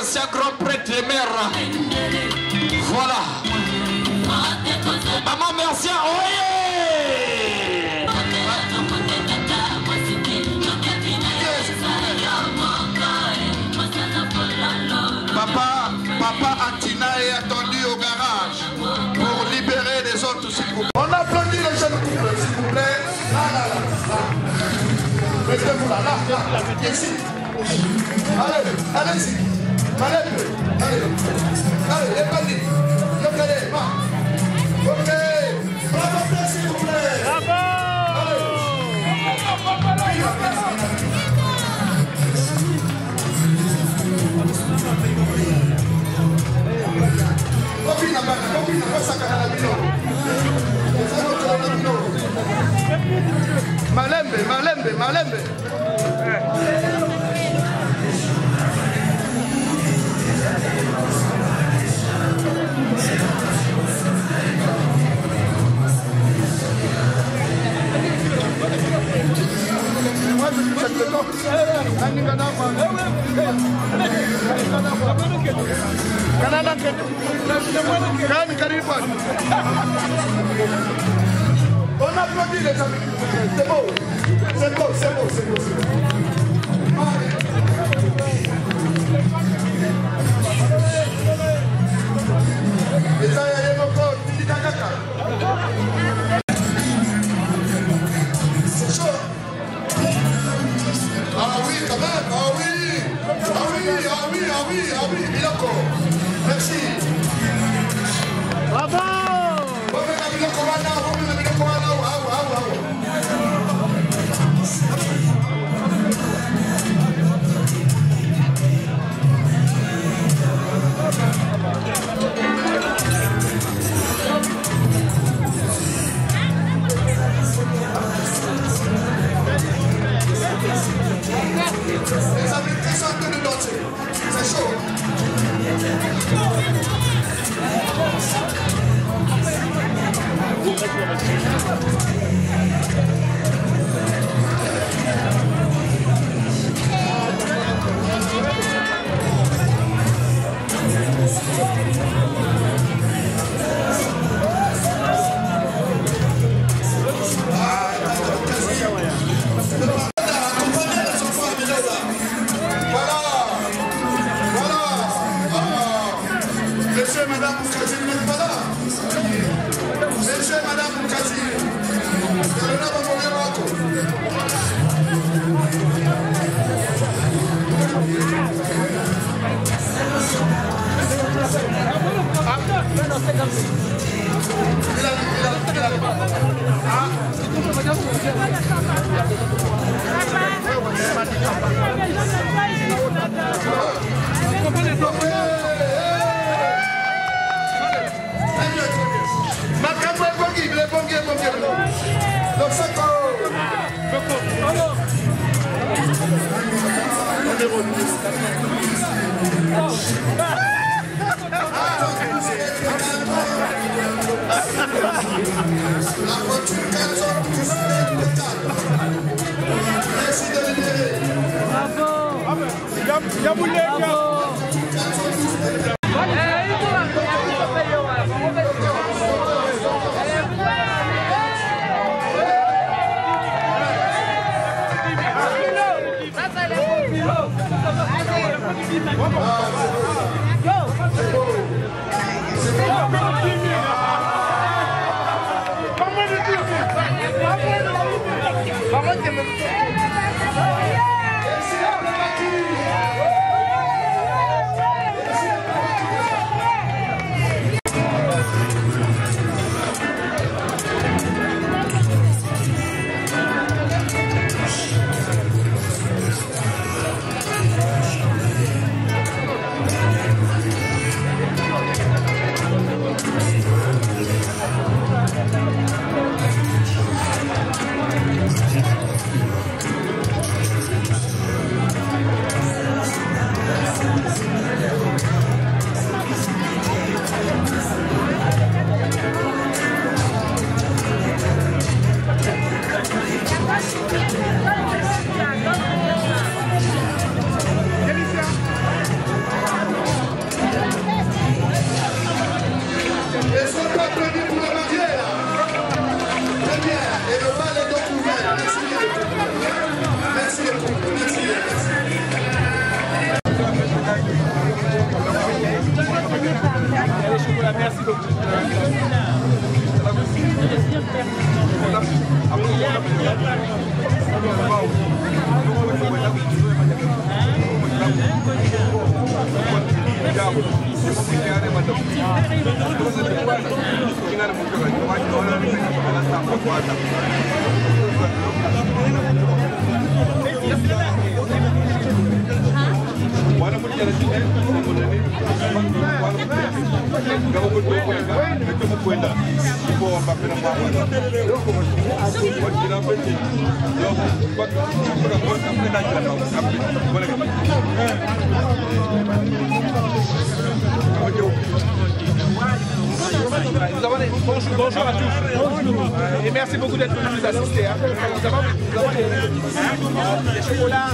merci à grand prêtre et mère. Voilà. Maman, merci à Oye. Papa, papa Antina est attendu au garage pour libérer les autres, s'il vous plaît. On applaudit les jeunes couples, s'il vous plaît. Là, là, là, là. Mettez-vous là, là, là, ici. Allez, allez-y. Allez, allez. Allez, les bandits. Localez, va. Ok. Bravo, s'il vous plaît. Bravo. Copina, copina, pasa a la Malembe, Malembe, Malembe. Moi je suis chaque temps. On applaudit les amis. C'est beau. C'est beau, c'est beau, c'est beau. Les aïe moko, petit caca. C'est chaud. Ah oui, quand même. Ah oui. Ah oui, ah oui, ah oui, ah oui. Biloko. Merci. Bravo. Les amis qui sont en train de danser, c'est chaud. Monsieur et Madame Boukati, vous n'êtes pas là. Monsieur et Madame Boukati, vous allez là dans mon bureau. Allez, chocolat, merci beaucoup. Bonjour, bonjour à tous. Et merci beaucoup d'être venus nous assister. Hein. Nous avons, nous avons des, des chocolats.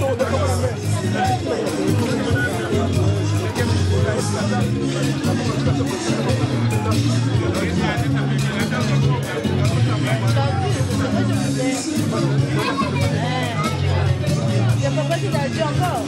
Il y a papa qui t'a dit encore.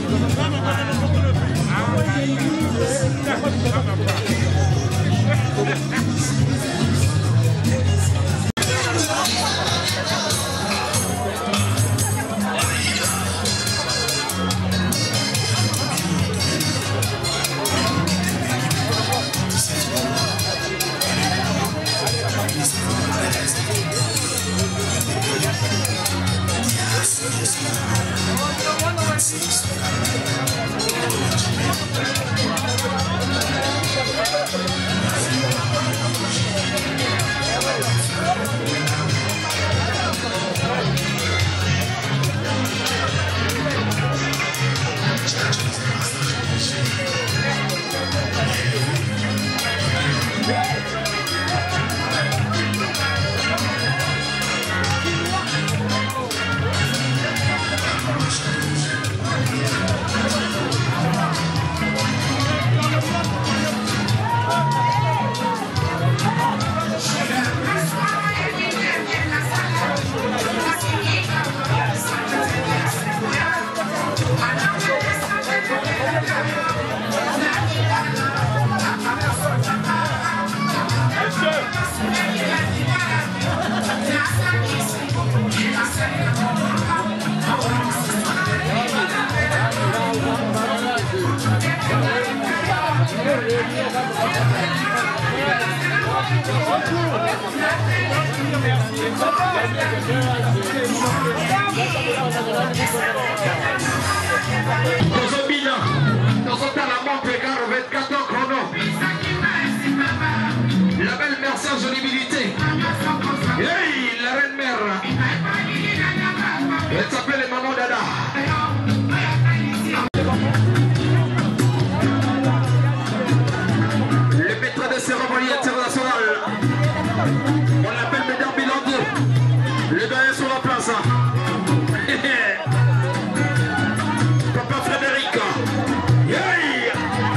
La belle merci en génibilité. Hey, la reine mère. Elle s'appelle Maman Dada. Le maître des cérémonies internationales. On l'appelle Médard Bilandier. Le doyen sur la place. Papa Frédéric. Hey.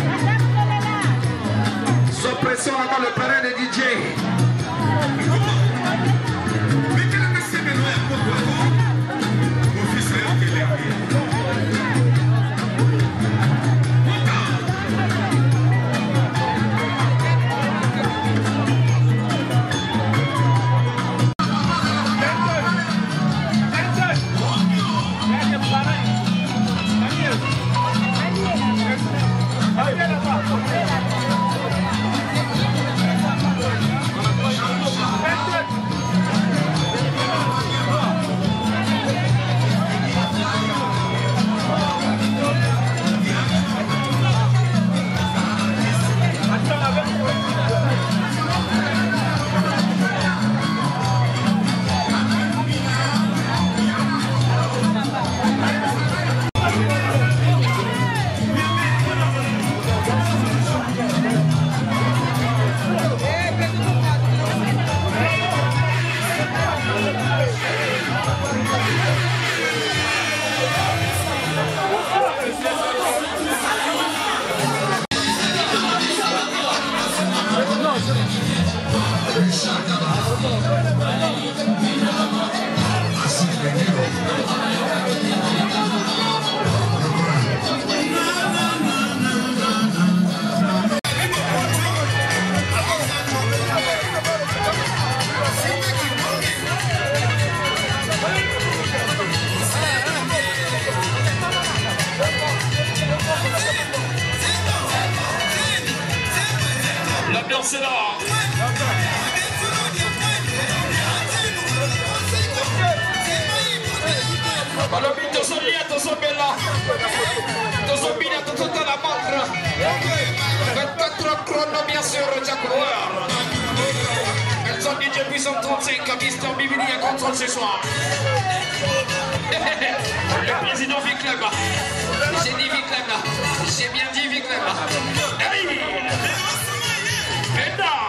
Son pression avant le parrain de D J. L'ambiance est là. Balobi tozolia tozobela tozobina tozotala montre vingt-quatre heures chrono bien sûr Jack Bauer. Elles sont D J Puissant trente-cinq à Mister Bibini à contrôle ce soir. Le président Viclem. J'ai dit Viclem. J'ai bien dit Viclem. Hey! Maintenant.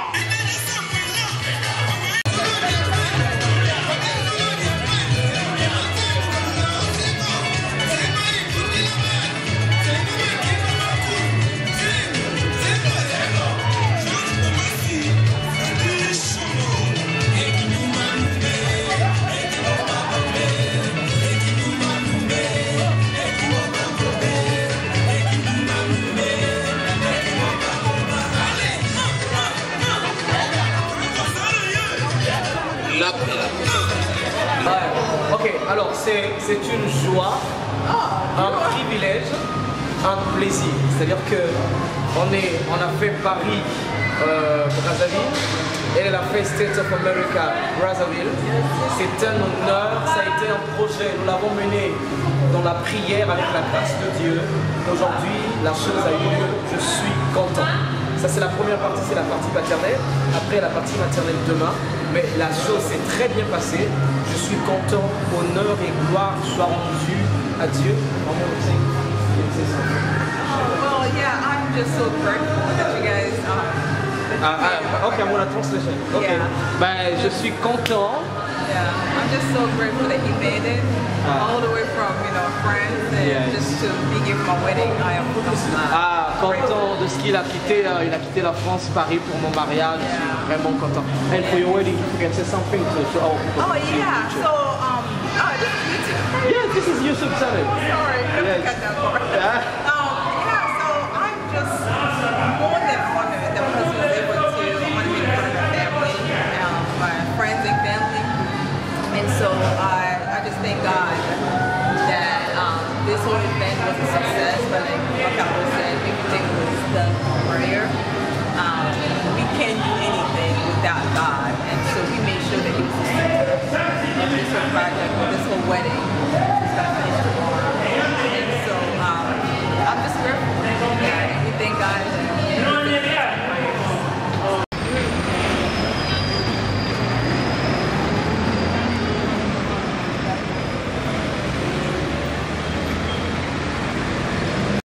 Ouais. Ok, alors c'est une joie, un privilège, un plaisir. C'est-à-dire que on, est, on a fait Paris, euh, Brazzaville, et elle a fait States of America, Brazzaville. C'est un honneur, ça a été un projet, nous l'avons mené dans la prière avec la grâce de Dieu. Aujourd'hui, la chose a eu lieu, je suis content. Ça c'est la première partie, c'est la partie paternelle. Après la partie maternelle demain. Mais la chose s'est très bien passée. Je suis content, honneur et gloire soient rendus à Dieu. Well, yeah, I'm just so grateful that you guys. Um, ah, ah, ok, I'm gonna translation. Ok. Yeah. Ben, je suis content. Yeah, I'm just so grateful that he made it Ah. all the way from, you know, France and Yes. just to be here for my wedding. I am Ah, content de ce qu'il a quitté. Euh, il a quitté la France, Paris pour mon mariage. Je suis vraiment content. And for your wedding, you can say something to, to our people. Oh yeah, so um, oh, this is YouTube. Yeah, this is YouTube channel. Sorry, I Yes. forgot that part. Yeah. Um, yeah, so I'm just more than honored that was able to honor me in front of my family, um, my friends and family, and so I, I just thank God that um, this whole event was a success. But like Carlos said, everything was the